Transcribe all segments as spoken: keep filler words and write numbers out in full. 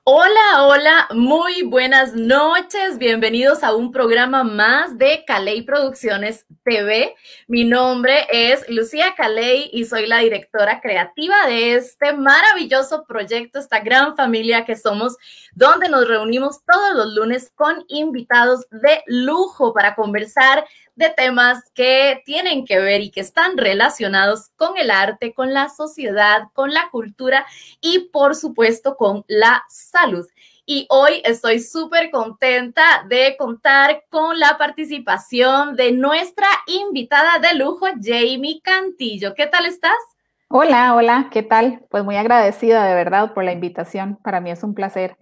Hola, hola, muy buenas noches. Bienvenidos a un programa más de Caley Producciones T V. Mi nombre es Lucía Caley y soy la directora creativa de este maravilloso proyecto, esta gran familia que somos, donde nos reunimos todos los lunes con invitados de lujo para conversar de temas que tienen que ver y que están relacionados con el arte, con la sociedad, con la cultura y por supuesto con la salud. Y hoy estoy súper contenta de contar con la participación de nuestra invitada de lujo, Jamie Cantillo. ¿Qué tal estás? Hola, hola, ¿qué tal? Pues muy agradecida de verdad por la invitación. Para mí es un placer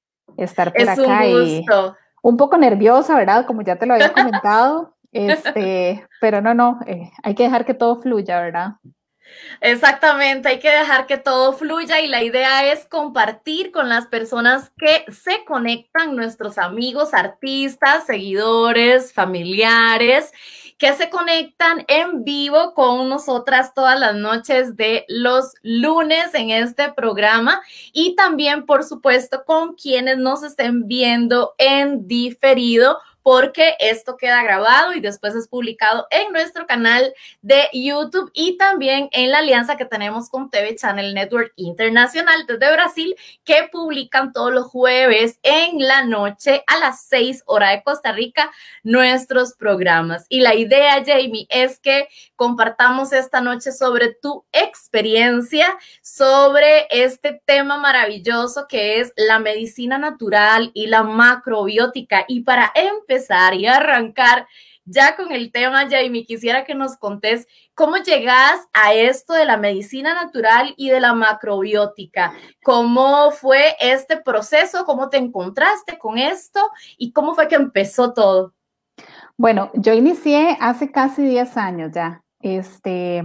estar por Es un acá y gusto. un poco nerviosa, ¿verdad? Como ya te lo había comentado, este, pero no, no, eh, hay que dejar que todo fluya, ¿verdad? Exactamente, hay que dejar que todo fluya y la idea es compartir con las personas que se conectan, nuestros amigos, artistas, seguidores, familiares, que se conectan en vivo con nosotras todas las noches de los lunes en este programa y también, por supuesto, con quienes nos estén viendo en diferido, porque esto queda grabado y después es publicado en nuestro canal de YouTube y también en la alianza que tenemos con T V Channel Network Internacional desde Brasil, que publican todos los jueves en la noche a las seis hora de Costa Rica nuestros programas. Y la idea, Jamie, es que compartamos esta noche sobre tu experiencia, sobre este tema maravilloso que es la medicina natural y la macrobiótica. Y para empezar y arrancar ya con el tema, Jamie, quisiera que nos contés cómo llegas a esto de la medicina natural y de la macrobiótica. ¿Cómo fue este proceso? ¿Cómo te encontraste con esto? ¿Y cómo fue que empezó todo? Bueno, yo inicié hace casi diez años ya. Este,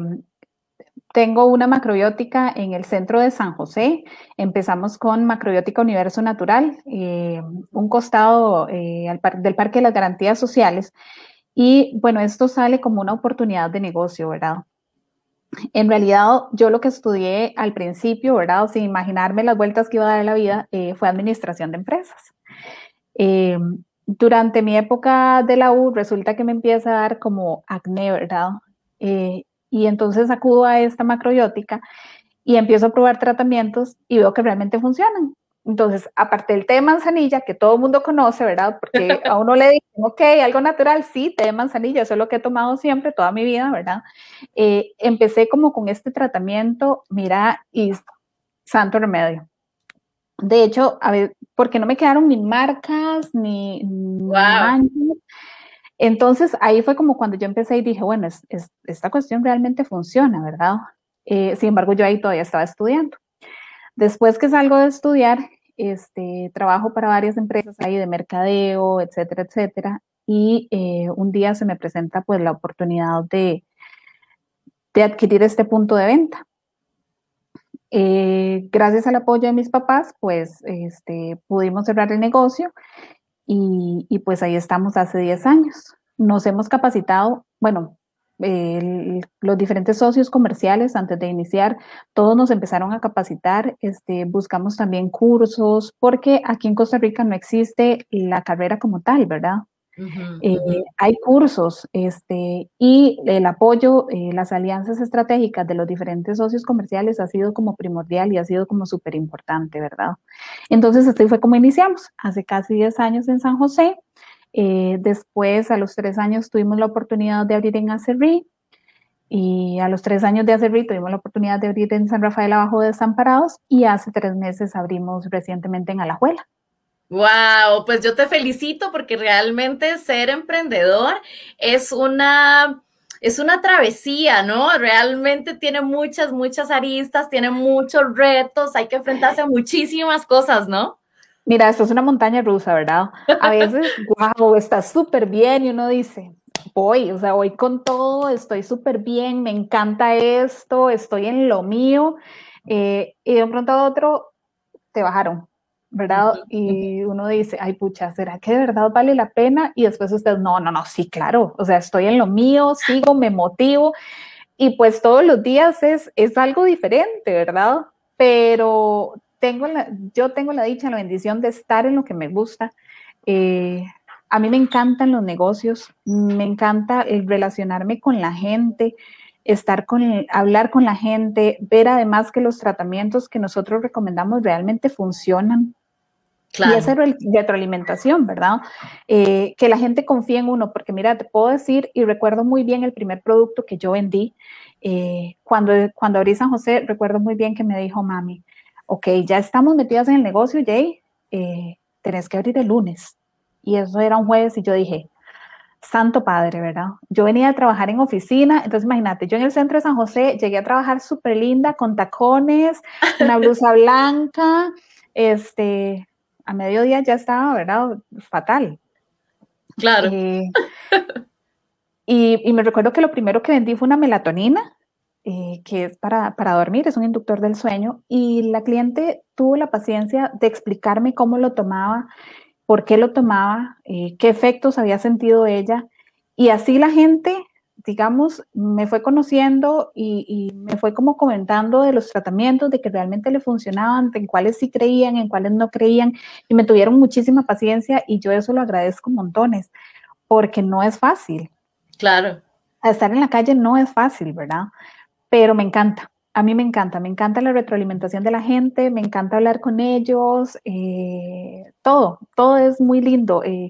tengo una macrobiótica en el centro de San José. Empezamos con Macrobiótica Universo Natural, eh, un costado eh, al par del Parque de las Garantías Sociales. Y bueno, esto sale como una oportunidad de negocio, ¿verdad? En realidad, yo lo que estudié al principio, ¿verdad? Sin imaginarme las vueltas que iba a dar la vida, eh, fue administración de empresas. Eh, durante mi época de la U, resulta que me empieza a dar como acné, ¿verdad? Eh, y entonces acudo a esta macrobiótica y empiezo a probar tratamientos y veo que realmente funcionan. Entonces, aparte del té de manzanilla, que todo el mundo conoce, ¿verdad? Porque a uno le dicen, ok, algo natural, sí, té de manzanilla, eso es lo que he tomado siempre, toda mi vida, ¿verdad? Eh, empecé como con este tratamiento, mira, y santo remedio. De hecho, a ver, porque no me quedaron ni marcas, ni, ni Wow. manchas. Entonces, ahí fue como cuando yo empecé y dije, bueno, es, es, esta cuestión realmente funciona, ¿verdad? Eh, sin embargo, yo ahí todavía estaba estudiando. Después que salgo de estudiar, este, trabajo para varias empresas ahí de mercadeo, etcétera, etcétera. Y eh, un día se me presenta pues la oportunidad de, de adquirir este punto de venta. Eh, gracias al apoyo de mis papás, pues este, pudimos cerrar el negocio y, y pues ahí estamos hace diez años. Nos hemos capacitado, bueno, el, los diferentes socios comerciales antes de iniciar, todos nos empezaron a capacitar, este, buscamos también cursos, porque aquí en Costa Rica no existe la carrera como tal, ¿verdad? Uh -huh, Eh, uh -huh. hay cursos este, y el apoyo, eh, las alianzas estratégicas de los diferentes socios comerciales ha sido como primordial y ha sido como súper importante, ¿verdad? Entonces, así fue como iniciamos, hace casi diez años en San José. Eh, después, a los tres años, tuvimos la oportunidad de abrir en Acerrí y a los tres años de Acerrí tuvimos la oportunidad de abrir en San Rafael Abajo de Desamparados y hace tres meses abrimos recientemente en Alajuela. Wow, pues yo te felicito porque realmente ser emprendedor es una, es una travesía, ¿no? Realmente tiene muchas, muchas aristas, tiene muchos retos, hay que enfrentarse a muchísimas cosas, ¿no? Mira, esto es una montaña rusa, ¿verdad? A veces, wow, está súper bien y uno dice, voy, o sea, voy con todo, estoy súper bien, me encanta esto, estoy en lo mío, eh, y de un pronto a otro te bajaron, Uh ¿verdad? -huh, uh -huh. Y uno dice, ay, pucha, ¿será que de verdad vale la pena? Y después usted, no, no, no, sí, claro, o sea, estoy en lo mío, sigo, me motivo, y pues todos los días es, es algo diferente, ¿verdad? Pero tengo la, yo tengo la dicha, la bendición de estar en lo que me gusta. Eh, a mí me encantan los negocios, me encanta el relacionarme con la gente, estar con, hablar con la gente, ver además que los tratamientos que nosotros recomendamos realmente funcionan. Claro. Y esa retroalimentación, ¿verdad? Eh, que la gente confíe en uno, porque mira, te puedo decir, y recuerdo muy bien el primer producto que yo vendí, eh, cuando, cuando abrí San José, recuerdo muy bien que me dijo mami, ok, ya estamos metidas en el negocio, Jay, eh, tenés que abrir el lunes. Y eso era un jueves y yo dije, santo padre, ¿verdad? Yo venía a trabajar en oficina, entonces imagínate, yo en el centro de San José llegué a trabajar súper linda, con tacones, una blusa blanca, este, a mediodía ya estaba, ¿verdad? Fatal. Claro. Eh, y, y me recuerdo que lo primero que vendí fue una melatonina, eh, que es para, para dormir, es un inductor del sueño, y la cliente tuvo la paciencia de explicarme cómo lo tomaba, por qué lo tomaba, eh, qué efectos había sentido ella, y así la gente, digamos, me fue conociendo y, y me fue como comentando de los tratamientos, de que realmente le funcionaban, en cuáles sí creían, en cuáles no creían, y me tuvieron muchísima paciencia, y yo eso lo agradezco montones, porque no es fácil. Claro. Estar en la calle no es fácil, ¿verdad? Pero me encanta. A mí me encanta, me encanta la retroalimentación de la gente, me encanta hablar con ellos, eh, todo, todo es muy lindo. Eh,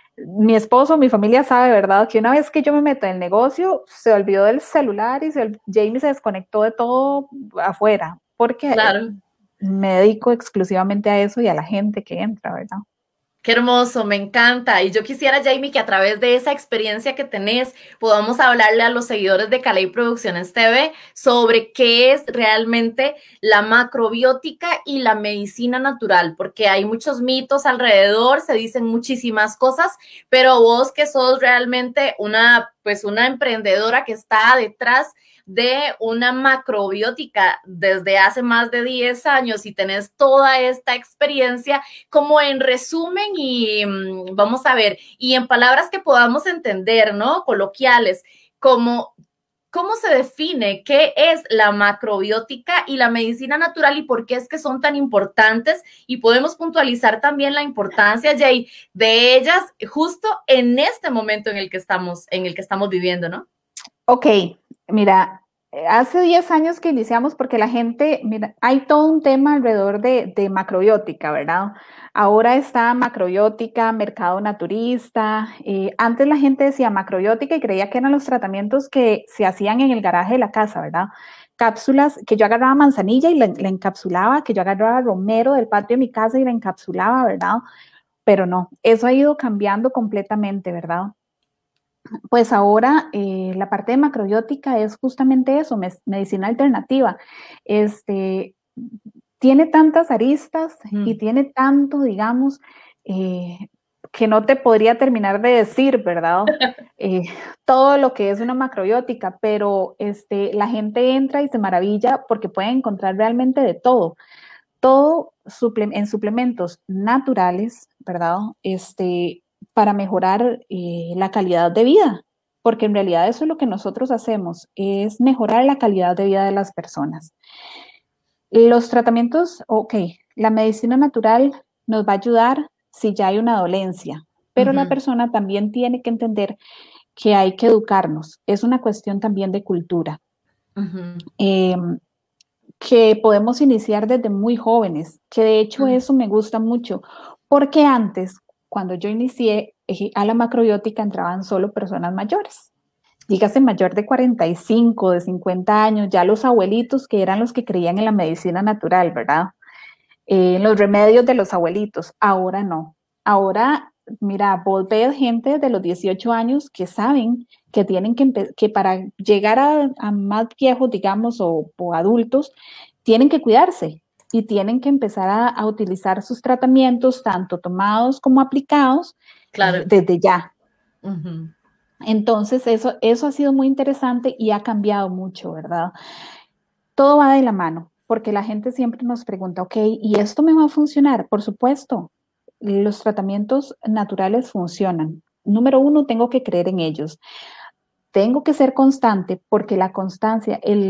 mi esposo, mi familia sabe, ¿verdad? Que una vez que yo me meto en el negocio, se olvidó del celular y se, Jamie se desconectó de todo afuera, porque claro. me dedico exclusivamente a eso y a la gente que entra, ¿verdad? Qué hermoso, me encanta. Y yo quisiera, Jamie, que a través de esa experiencia que tenés, podamos hablarle a los seguidores de Caley Producciones T V sobre qué es realmente la macrobiótica y la medicina natural, porque hay muchos mitos alrededor, se dicen muchísimas cosas, pero vos que sos realmente una, pues una emprendedora que está detrás de una macrobiótica desde hace más de diez años y tenés toda esta experiencia, como en resumen y um, vamos a ver, y en palabras que podamos entender, ¿no? Coloquiales, como ¿cómo se define qué es la macrobiótica y la medicina natural y por qué es que son tan importantes? Y podemos puntualizar también la importancia, Jay, de ellas justo en este momento en el que estamos, en el que estamos viviendo, ¿no? Ok, mira, hace diez años que iniciamos porque la gente, mira, hay todo un tema alrededor de, de macrobiótica, ¿verdad? Ahora está macrobiótica, mercado naturista. Eh, antes la gente decía macrobiótica y creía que eran los tratamientos que se hacían en el garaje de la casa, ¿verdad? Cápsulas que yo agarraba manzanilla y la, la encapsulaba, que yo agarraba romero del patio de mi casa y la encapsulaba, ¿verdad? Pero no, eso ha ido cambiando completamente, ¿verdad? Pues ahora eh, la parte de macrobiótica es justamente eso, medicina alternativa. Este, tiene tantas aristas mm. y tiene tanto, digamos, eh, que no te podría terminar de decir, ¿verdad? Eh, todo lo que es una macrobiótica, pero este, la gente entra y se maravilla porque puede encontrar realmente de todo. Todo suple en suplementos naturales, ¿verdad? Este, para mejorar eh, la calidad de vida, porque en realidad eso es lo que nosotros hacemos, es mejorar la calidad de vida de las personas. Los tratamientos, ok, la medicina natural nos va a ayudar si ya hay una dolencia, pero uh-huh. la persona también tiene que entender que hay que educarnos, es una cuestión también de cultura. Uh-huh. eh, que podemos iniciar desde muy jóvenes, que de hecho eso me gusta mucho, porque antes, cuando yo inicié a la macrobiótica, entraban solo personas mayores, dígase mayor de cuarenta y cinco, de cincuenta años, ya los abuelitos que eran los que creían en la medicina natural, ¿verdad? En eh, los remedios de los abuelitos, ahora no, ahora, mira, vos ves gente de los dieciocho años que saben que tienen que, que para llegar a, a más viejos, digamos, o, o adultos, tienen que cuidarse y tienen que empezar a, a utilizar sus tratamientos, tanto tomados como aplicados, claro. eh, desde ya. Uh-huh. Entonces, eso, eso ha sido muy interesante y ha cambiado mucho, ¿verdad? Todo va de la mano, porque la gente siempre nos pregunta, ok, ¿y esto me va a funcionar? Por supuesto, los tratamientos naturales funcionan. Número uno, tengo que creer en ellos. Tengo que ser constante porque la constancia, el,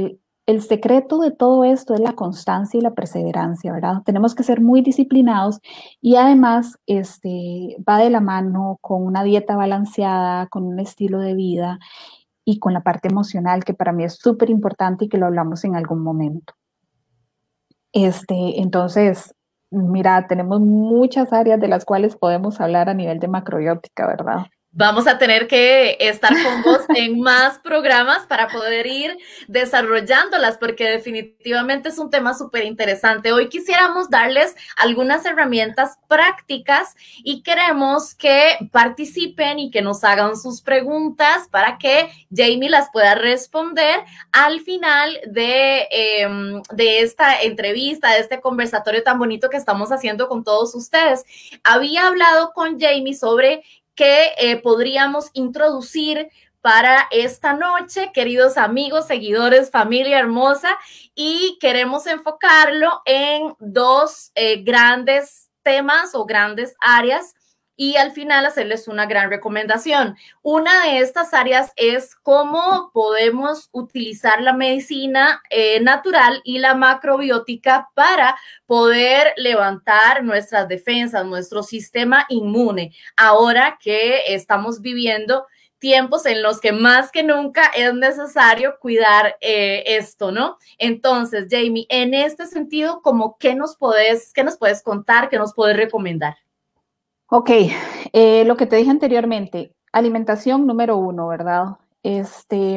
el secreto de todo esto es la constancia y la perseverancia, ¿verdad? Tenemos que ser muy disciplinados y además este, va de la mano con una dieta balanceada, con un estilo de vida y con la parte emocional, que para mí es súper importante y que lo hablamos en algún momento. Este, entonces, mira, tenemos muchas áreas de las cuales podemos hablar a nivel de macrobiótica, ¿verdad? Vamos a tener que estar con vos en más programas para poder ir desarrollándolas, porque definitivamente es un tema súper interesante. Hoy quisiéramos darles algunas herramientas prácticas y queremos que participen y que nos hagan sus preguntas para que Jamie las pueda responder al final de, eh, de esta entrevista, de este conversatorio tan bonito que estamos haciendo con todos ustedes. Había hablado con Jamie sobre que eh, podríamos introducir para esta noche, queridos amigos, seguidores, familia hermosa, y queremos enfocarlo en dos eh, grandes temas o grandes áreas y al final hacerles una gran recomendación. Una de estas áreas es cómo podemos utilizar la medicina eh, natural y la macrobiótica para poder levantar nuestras defensas, nuestro sistema inmune, ahora que estamos viviendo tiempos en los que más que nunca es necesario cuidar eh, esto, ¿no? Entonces, Jamie, en este sentido, ¿cómo qué nos puedes, qué nos puedes contar, qué nos puedes recomendar? Ok, eh, lo que te dije anteriormente, alimentación número uno, ¿verdad? Este,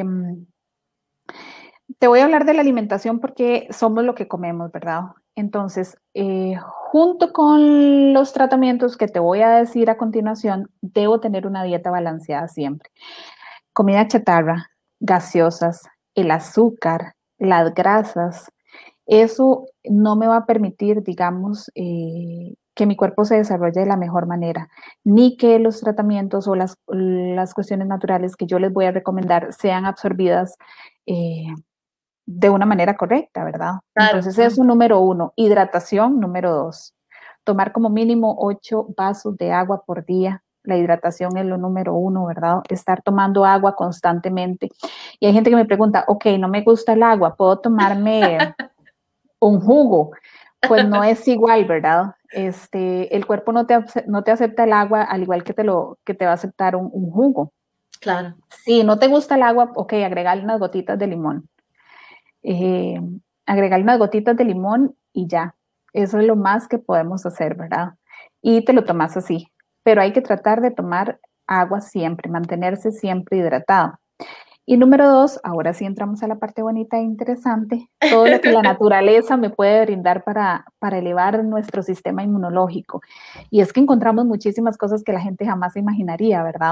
te voy a hablar de la alimentación porque somos lo que comemos, ¿verdad? Entonces, eh, junto con los tratamientos que te voy a decir a continuación, debo tener una dieta balanceada siempre. Comida chatarra, gaseosas, el azúcar, las grasas, eso no me va a permitir, digamos, eh, que mi cuerpo se desarrolle de la mejor manera, ni que los tratamientos o las, las cuestiones naturales que yo les voy a recomendar sean absorbidas eh, de una manera correcta, ¿verdad? Claro. Entonces, eso número uno. Hidratación, número dos. Tomar como mínimo ocho vasos de agua por día. La hidratación es lo número uno, ¿verdad? Estar tomando agua constantemente. Y hay gente que me pregunta, ok, no me gusta el agua, ¿puedo tomarme un jugo? Pues no es igual, ¿verdad? Este, el cuerpo no te, no te acepta el agua al igual que te, lo, que te va a aceptar un, un jugo. Claro. Si no te gusta el agua, ok, agregarle unas gotitas de limón. Eh, agregarle unas gotitas de limón y ya. Eso es lo más que podemos hacer, ¿verdad? Y te lo tomas así. Pero hay que tratar de tomar agua siempre, mantenerse siempre hidratado. Y número dos, ahora sí entramos a la parte bonita e interesante, todo lo que la naturaleza me puede brindar para, para elevar nuestro sistema inmunológico. Y es que encontramos muchísimas cosas que la gente jamás imaginaría, ¿verdad?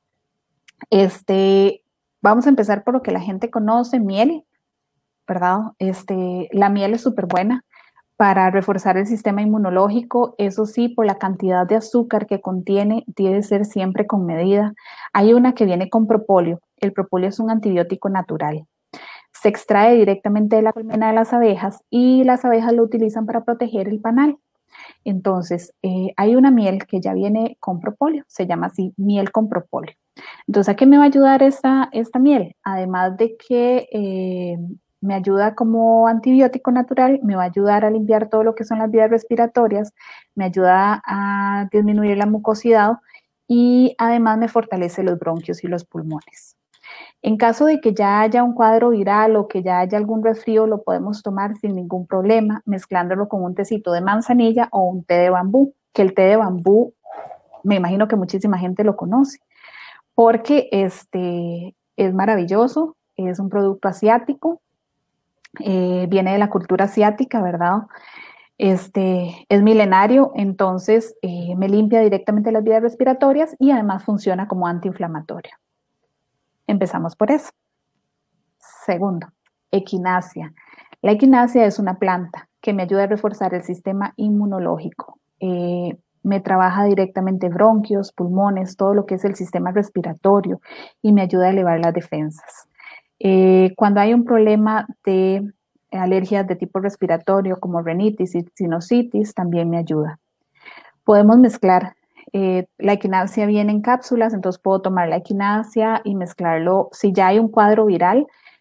Este, vamos a empezar por lo que la gente conoce, miel, ¿verdad? Este, la miel es súper buena para reforzar el sistema inmunológico, eso sí, por la cantidad de azúcar que contiene, debe ser siempre con medida. Hay una que viene con propóleo. El propóleo es un antibiótico natural. Se extrae directamente de la colmena de las abejas y las abejas lo utilizan para proteger el panal. Entonces, eh, hay una miel que ya viene con propóleo, se llama así, miel con propóleo. Entonces, ¿a qué me va a ayudar esta, esta miel? Además de que eh, me ayuda como antibiótico natural, me va a ayudar a limpiar todo lo que son las vías respiratorias, me ayuda a disminuir la mucosidad y además me fortalece los bronquios y los pulmones. En caso de que ya haya un cuadro viral o que ya haya algún resfrío, lo podemos tomar sin ningún problema, mezclándolo con un tecito de manzanilla o un té de bambú, que el té de bambú, me imagino que muchísima gente lo conoce, porque este, es maravilloso, es un producto asiático, eh, viene de la cultura asiática, ¿verdad? Este, es milenario, entonces eh, me limpia directamente las vías respiratorias y además funciona como antiinflamatorio. Empezamos por eso. Segundo, equinacia. La equinacia es una planta que me ayuda a reforzar el sistema inmunológico. Eh, me trabaja directamente bronquios, pulmones, todo lo que es el sistema respiratorio y me ayuda a elevar las defensas. Eh, cuando hay un problema de alergias de tipo respiratorio como rinitis y sinusitis, también me ayuda. Podemos mezclar. Eh, la equinacia viene en cápsulas, entonces puedo tomar la equinacia y mezclarlo. Si ya hay un cuadro viral,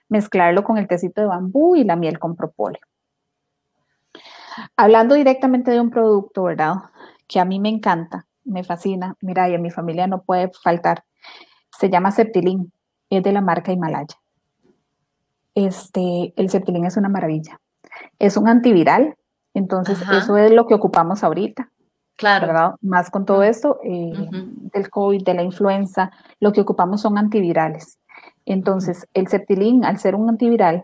mezclarlo con el tecito de bambú y la miel con propóleo. Hablando directamente de un producto, ¿verdad? Que a mí me encanta, me fascina, mira, y a mi familia no puede faltar. Se llama Septilin, es de la marca Himalaya. Este, el Septilin es una maravilla. Es un antiviral, entonces Ajá. eso es lo que ocupamos ahorita. Claro. ¿Verdad? Más con todo esto eh, uh-huh. del COVID, de la influenza, lo que ocupamos son antivirales. Entonces, uh-huh. el Septilin, al ser un antiviral,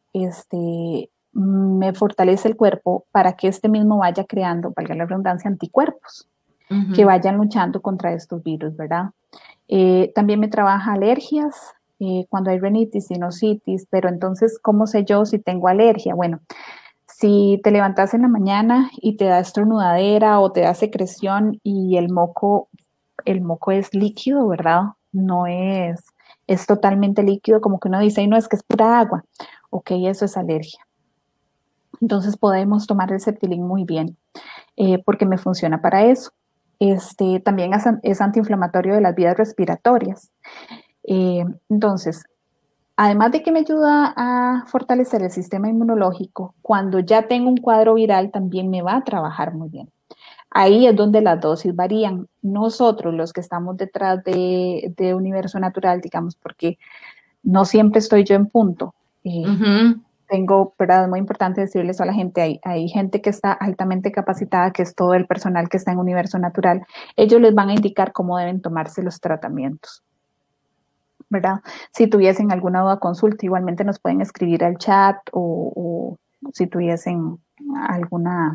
este, me fortalece el cuerpo para que este mismo vaya creando, valga la redundancia, anticuerpos uh-huh. que vayan luchando contra estos virus, ¿verdad? Eh, también me trabaja alergias, eh, cuando hay rinitis, sinusitis, pero entonces, ¿cómo sé yo si tengo alergia? Bueno, si te levantas en la mañana y te da estornudadera o te da secreción y el moco, el moco es líquido, ¿verdad? No es, es totalmente líquido, como que uno dice, y no, es que es pura agua. Ok, eso es alergia. Entonces podemos tomar el Septilin muy bien, eh, porque me funciona para eso. Este, también es, es antiinflamatorio de las vías respiratorias. Eh, entonces, además de que me ayuda a fortalecer el sistema inmunológico, cuando ya tengo un cuadro viral también me va a trabajar muy bien. Ahí es donde las dosis varían. Nosotros, los que estamos detrás de, de Universo Natural, digamos, porque no siempre estoy yo en punto. Eh, uh-huh. Tengo, ¿verdad? Es muy importante decirles a la gente, hay, hay gente que está altamente capacitada, que es todo el personal que está en Universo Natural. Ellos les van a indicar cómo deben tomarse los tratamientos, ¿verdad? Si tuviesen alguna duda, consulta, igualmente nos pueden escribir al chat o, o si tuviesen alguna,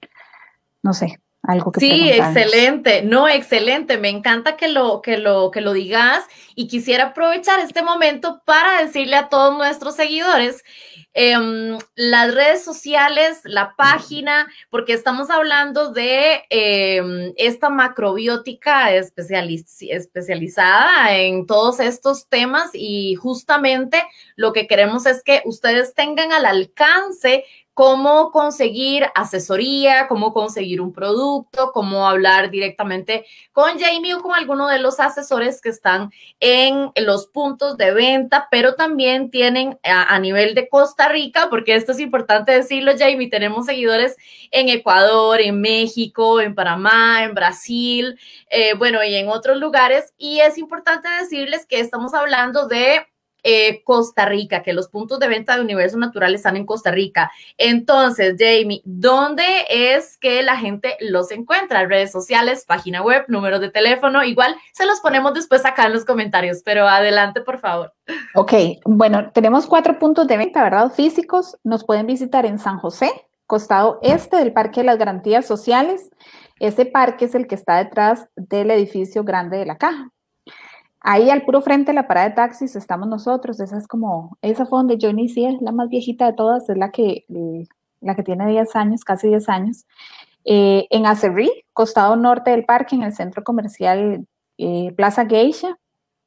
no sé, algo que Sí, excelente, no, excelente, me encanta que lo, que, lo, que lo digas y quisiera aprovechar este momento para decirle a todos nuestros seguidores eh, las redes sociales, la página, porque estamos hablando de eh, esta macrobiótica especializ especializada en todos estos temas y justamente lo que queremos es que ustedes tengan al alcance cómo conseguir asesoría, cómo conseguir un producto, cómo hablar directamente con Jamie o con alguno de los asesores que están en los puntos de venta, pero también tienen a, a nivel de Costa Rica, porque esto es importante decirlo, Jamie, tenemos seguidores en Ecuador, en México, en Panamá, en Brasil, eh, bueno, y en otros lugares, y es importante decirles que estamos hablando de Eh, Costa Rica, que los puntos de venta de Universo Natural están en Costa Rica. Entonces, Jamie, ¿dónde es que la gente los encuentra? Redes sociales, página web, números de teléfono, igual se los ponemos después acá en los comentarios, pero adelante, por favor. Ok, bueno, tenemos cuatro puntos de venta, ¿verdad? Físicos, nos pueden visitar en San José, costado este del Parque de las Garantías Sociales. Ese parque es el que está detrás del edificio grande de la Caja. Ahí al puro frente de la parada de taxis estamos nosotros, esa es como, esa fue donde yo inicié, es la más viejita de todas, es la que, la que tiene diez años, casi diez años. Eh, en Acerrí, costado norte del parque, en el centro comercial eh, Plaza Geisha.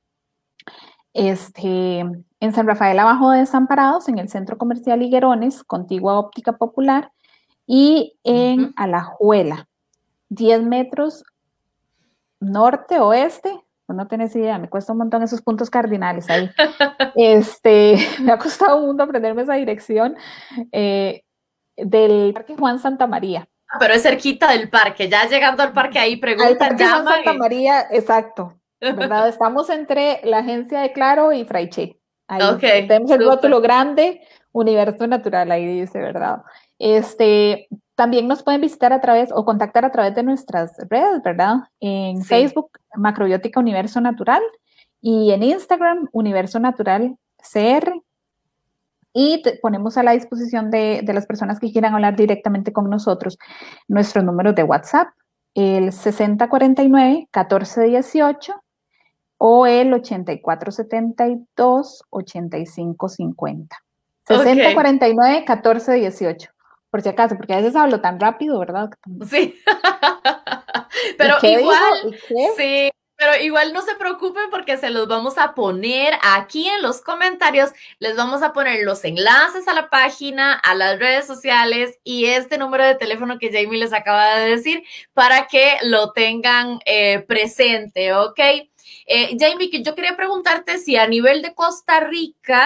Este, en San Rafael abajo de Desamparados, en el centro comercial Higuerones, contigua Óptica Popular. Y en uh-huh. Alajuela, diez metros norte-oeste. No tenés idea, me cuesta un montón esos puntos cardinales ahí. Este, me ha costado un mundo aprenderme esa dirección eh, del Parque Juan Santa María. Pero es cerquita del parque, ya llegando al parque ahí preguntan, Parque Juan Santa y... María, exacto, ¿verdad? Estamos entre la agencia de Claro y Fraiche. Ahí okay, tenemos el super. rótulo grande, Universo Natural, ahí dice, ¿verdad? Este, también nos pueden visitar a través o contactar a través de nuestras redes, ¿verdad? En sí. Facebook, Macrobiótica Universo Natural, y en Instagram, Universo Natural C R. Y te ponemos a la disposición de, de las personas que quieran hablar directamente con nosotros nuestros números de WhatsApp, el sesenta cuarenta y nueve, catorce dieciocho o el ochenta y cuatro setenta y dos, ochenta y cinco cincuenta. sesenta cuarenta y nueve, catorce dieciocho. Por si acaso, porque a veces hablo tan rápido, ¿verdad? Sí. Pero igual, sí, pero igual no se preocupen porque se los vamos a poner aquí en los comentarios. Les vamos a poner los enlaces a la página, a las redes sociales y este número de teléfono que Jamie les acaba de decir para que lo tengan eh, presente, ¿ok? Eh, Jamie, que yo quería preguntarte si a nivel de Costa Rica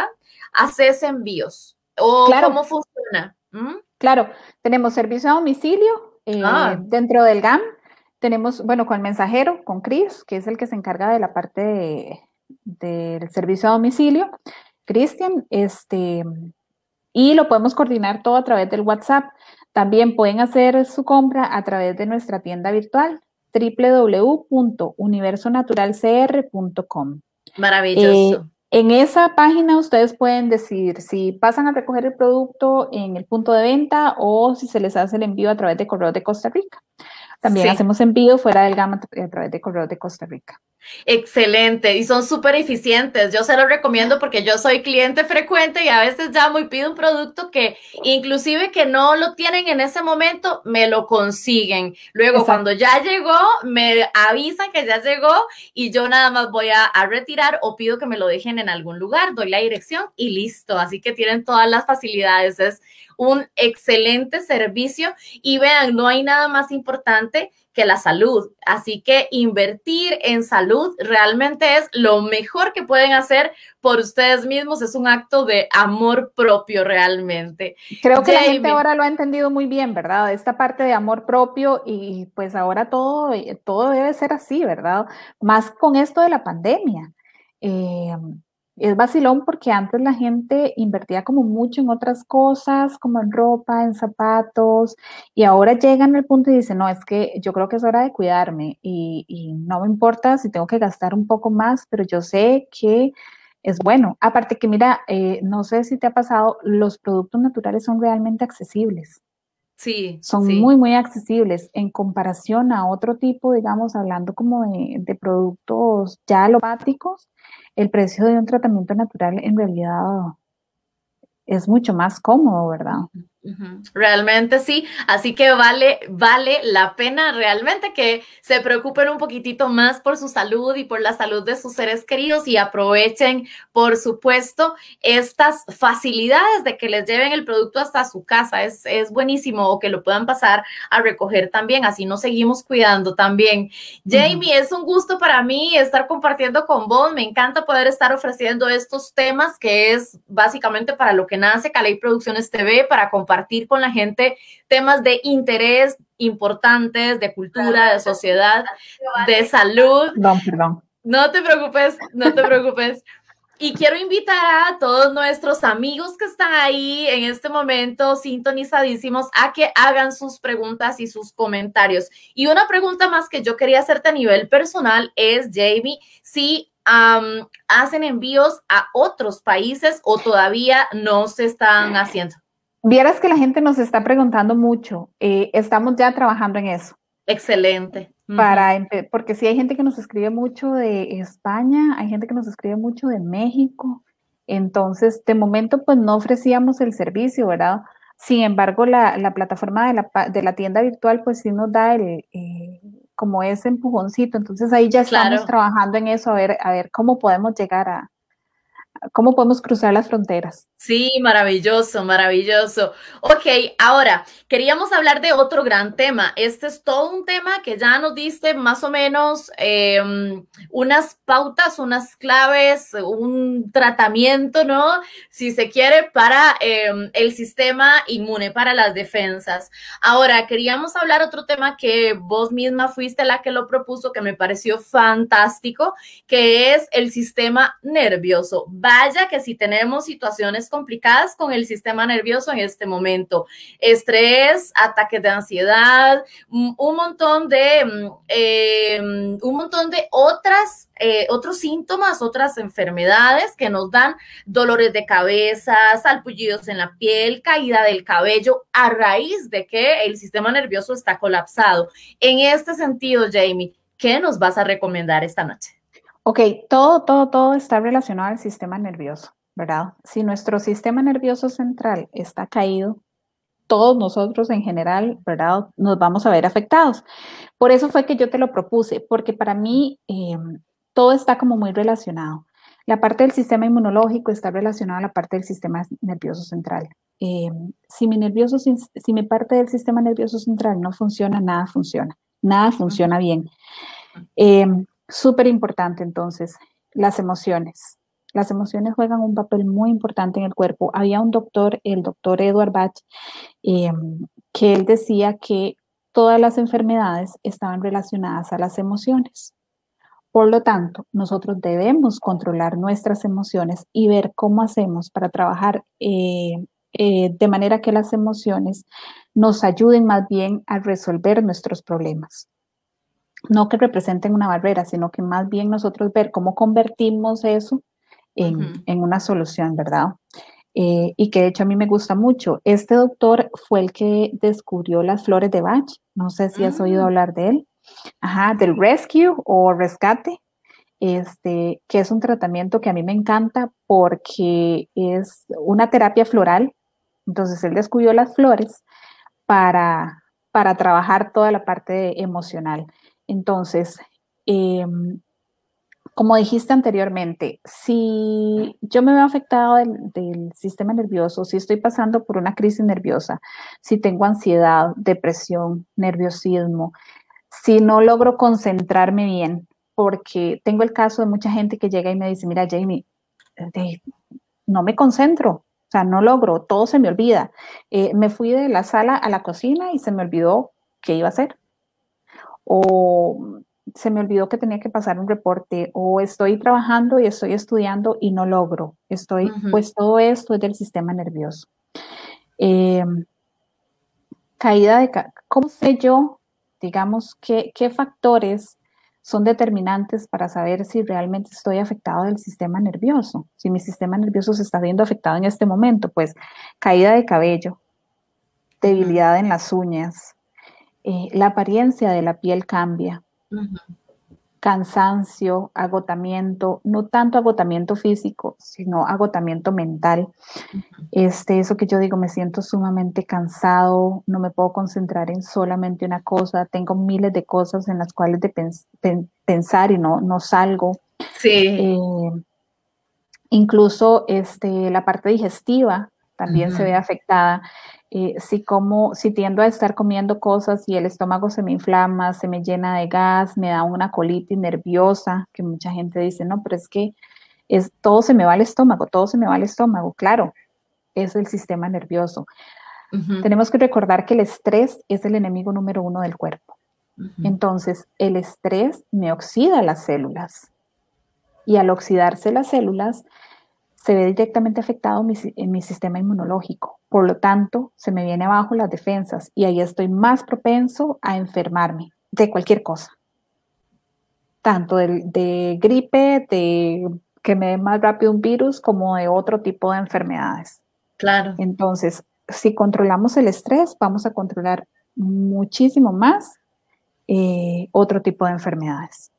haces envíos? ¿O Claro, cómo funciona? ¿Mm? claro. Tenemos servicio a domicilio eh, Ah, dentro del G A M. Tenemos, bueno, con el mensajero, con Chris, que es el que se encarga de la parte de, del servicio a domicilio. Cristian, este, y lo podemos coordinar todo a través del WhatsApp. También pueden hacer su compra a través de nuestra tienda virtual w w w punto universo natural c r punto com. Eh, maravilloso. en esa página ustedes pueden decidir si pasan a recoger el producto en el punto de venta o si se les hace el envío a través de Correos de Costa Rica. También Sí. hacemos envío fuera del G A M a través de Correos de Costa Rica. Excelente, y son súper eficientes. Yo se los recomiendo porque yo soy cliente frecuente y a veces llamo y pido un producto que inclusive que no lo tienen en ese momento, me lo consiguen. Luego, exacto, cuando ya llegó, me avisan que ya llegó y yo nada más voy a, a retirar o pido que me lo dejen en algún lugar, doy la dirección y listo. Así que tienen todas las facilidades. Es un excelente servicio y vean, no hay nada más importante que la salud. Así que invertir en salud realmente es lo mejor que pueden hacer por ustedes mismos. Es un acto de amor propio realmente. Creo que Jamie, la gente ahora lo ha entendido muy bien, ¿verdad? Esta parte de amor propio y pues ahora todo, todo debe ser así, ¿verdad? Más con esto de la pandemia. Eh, es vacilón porque antes la gente invertía como mucho en otras cosas, como en ropa, en zapatos, y ahora llegan al punto y dicen, no, es que yo creo que es hora de cuidarme y, y no me importa si tengo que gastar un poco más, pero yo sé que es bueno. Aparte que mira, eh, no sé si te ha pasado, los productos naturales son realmente accesibles. Sí, son sí. muy, muy accesibles en comparación a otro tipo, digamos, hablando como de, de productos ya alopáticos, el precio de un tratamiento natural en realidad es mucho más cómodo, ¿verdad? Uh-huh. Realmente sí, así que vale, vale la pena realmente que se preocupen un poquitito más por su salud y por la salud de sus seres queridos y aprovechen, por supuesto, estas facilidades de que les lleven el producto hasta su casa. Es, es buenísimo, o que lo puedan pasar a recoger también, así nos seguimos cuidando también. Jamie, uh-huh, es un gusto para mí estar compartiendo con vos, me encanta poder estar ofreciendo estos temas que es básicamente para lo que nace Caley Producciones T V, para compartir compartir con la gente temas de interés importantes, de cultura, de sociedad, de salud. Perdón, perdón. No te preocupes, no te preocupes. Y quiero invitar a todos nuestros amigos que están ahí en este momento sintonizadísimos a que hagan sus preguntas y sus comentarios. Y una pregunta más que yo quería hacerte a nivel personal es, Jamie, si um, hacen envíos a otros países o todavía no se están haciendo. Vieras que la gente nos está preguntando mucho, eh, estamos ya trabajando en eso. Excelente. Para, uh-huh, porque sí hay gente que nos escribe mucho de España, hay gente que nos escribe mucho de México, entonces de momento pues no ofrecíamos el servicio, ¿verdad? Sin embargo, la, la plataforma de la, de la tienda virtual pues sí nos da el, eh, como ese empujoncito, entonces ahí ya estamos claro. trabajando en eso, a ver, a ver cómo podemos llegar a, cómo podemos cruzar las fronteras. Sí, maravilloso, maravilloso. Ok, ahora, queríamos hablar de otro gran tema. Este es todo un tema que ya nos diste más o menos eh, unas pautas, unas claves, un tratamiento, ¿no? Si se quiere, para eh, el sistema inmune, para las defensas. Ahora, queríamos hablar otro tema que vos misma fuiste la que lo propuso, que me pareció fantástico, que es el sistema nervioso. Vaya que si tenemos situaciones complicadas con el sistema nervioso en este momento, estrés, ataques de ansiedad, un montón de eh, un montón de otras eh, otros síntomas, otras enfermedades que nos dan dolores de cabeza, salpullidos en la piel, caída del cabello a raíz de que el sistema nervioso está colapsado. En este sentido, Jamie, ¿qué nos vas a recomendar esta noche? Ok, todo, todo, todo está relacionado al sistema nervioso, ¿verdad? Si nuestro sistema nervioso central está caído, todos nosotros en general, ¿verdad? Nos vamos a ver afectados. Por eso fue que yo te lo propuse, porque para mí eh, todo está como muy relacionado. La parte del sistema inmunológico está relacionada a la parte del sistema nervioso central. Eh, si mi nervioso, si mi parte del sistema nervioso central no funciona, nada funciona, nada funciona bien. Eh, Súper importante entonces, las emociones. Las emociones juegan un papel muy importante en el cuerpo. Había un doctor, el doctor Edward Bach, eh, que él decía que todas las enfermedades estaban relacionadas a las emociones. Por lo tanto, nosotros debemos controlar nuestras emociones y ver cómo hacemos para trabajar eh, eh, de manera que las emociones nos ayuden más bien a resolver nuestros problemas. No que representen una barrera, sino que más bien nosotros ver cómo convertimos eso en, Ujú. en una solución, ¿verdad? Eh, y que de hecho a mí me gusta mucho. Este doctor fue el que descubrió las flores de Bach. No sé si has oído Mm, hablar de él. Ajá, del rescue o rescate, este, que es un tratamiento que a mí me encanta porque es una terapia floral. Entonces él descubrió las flores para, para trabajar toda la parte emocional. Entonces, eh, como dijiste anteriormente, si yo me veo afectado del, del, sistema nervioso, si estoy pasando por una crisis nerviosa, si tengo ansiedad, depresión, nerviosismo, si no logro concentrarme bien, porque tengo el caso de mucha gente que llega y me dice, mira, Jamie, de, no me concentro, o sea, no logro, todo se me olvida. Eh, me fui de la sala a la cocina y se me olvidó qué iba a hacer. O se me olvidó que tenía que pasar un reporte, o estoy trabajando y estoy estudiando y no logro. Estoy, ujú. pues todo esto es del sistema nervioso. Eh, caída de, ¿cómo sé yo, digamos, qué, qué factores son determinantes para saber si realmente estoy afectado del sistema nervioso? Si mi sistema nervioso se está viendo afectado en este momento, pues caída de cabello, Ujú, debilidad en las uñas, eh, la apariencia de la piel cambia, ujú. cansancio, agotamiento, no tanto agotamiento físico, sino agotamiento mental. Este, eso que yo digo, me siento sumamente cansado, no me puedo concentrar en solamente una cosa, tengo miles de cosas en las cuales de pens pen pensar y no, no salgo. Sí. Eh, incluso este, la parte digestiva también se ve Ujú. afectada. Eh, si, como, si tiendo a estar comiendo cosas y el estómago se me inflama, se me llena de gas, me da una colitis nerviosa, que mucha gente dice, no, pero es que es, todo se me va al estómago, todo se me va al estómago. Claro, es el sistema nervioso. Ujú, Tenemos que recordar que el estrés es el enemigo número uno del cuerpo. ujú. Entonces, el estrés me oxida las células y al oxidarse las células, se ve directamente afectado mi, en mi sistema inmunológico. Por lo tanto, se me viene abajo las defensas y ahí estoy más propenso a enfermarme de cualquier cosa, tanto de, de gripe, de que me dé más rápido un virus, como de otro tipo de enfermedades. Claro. Entonces, si controlamos el estrés, vamos a controlar muchísimo más eh, otro tipo de enfermedades.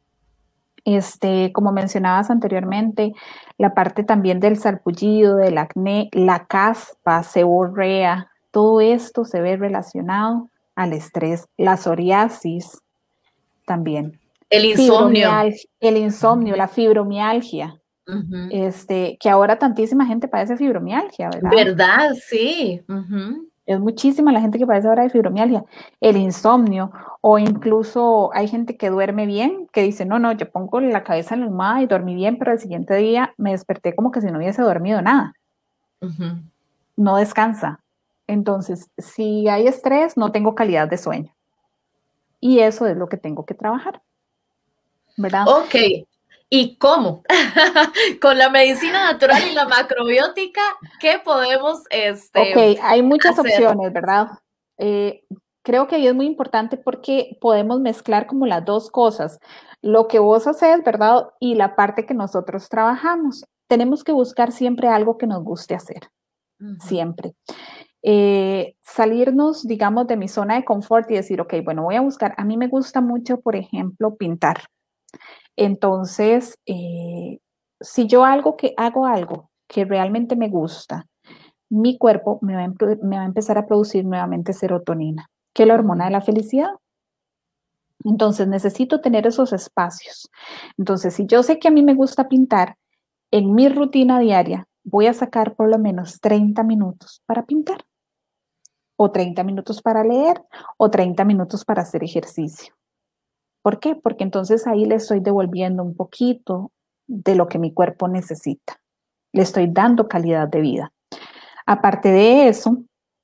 Este, como mencionabas anteriormente, la parte también del sarpullido, del acné, la caspa, seborrea, todo esto se ve relacionado al estrés, la psoriasis también, El insomnio. fibromialgia, el insomnio, la fibromialgia, Ujú. este, que ahora tantísima gente padece fibromialgia, ¿verdad? ¿Verdad? Sí. Ujú. Es muchísima la gente que padece ahora de fibromialgia, el insomnio, o incluso hay gente que duerme bien, que dice, no, no, yo pongo la cabeza en la almohada y dormí bien, pero el siguiente día me desperté como que si no hubiese dormido nada, Ujú. no descansa. Entonces, si hay estrés, no tengo calidad de sueño. Y eso es lo que tengo que trabajar, ¿verdad? Ok. ¿Y cómo? Con la medicina natural y la macrobiótica, ¿qué podemos Ok, este, hay muchas hacer? opciones, ¿verdad? Eh, creo que ahí es muy importante porque podemos mezclar como las dos cosas, lo que vos haces, ¿verdad? Y la parte que nosotros trabajamos. Tenemos que buscar siempre algo que nos guste hacer, Ujú. siempre. Eh, salirnos, digamos, de mi zona de confort y decir, ok, bueno, voy a buscar, a mí me gusta mucho, por ejemplo, pintar. Entonces, eh, si yo algo que hago algo que realmente me gusta, mi cuerpo me va, a, me va a empezar a producir nuevamente serotonina, que es la hormona de Ujú. la felicidad. Entonces necesito tener esos espacios. Entonces, si yo sé que a mí me gusta pintar, en mi rutina diaria voy a sacar por lo menos treinta minutos para pintar, o treinta minutos para leer, o treinta minutos para hacer ejercicio. ¿Por qué? Porque entonces ahí le estoy devolviendo un poquito de lo que mi cuerpo necesita. Le estoy dando calidad de vida. Aparte de eso,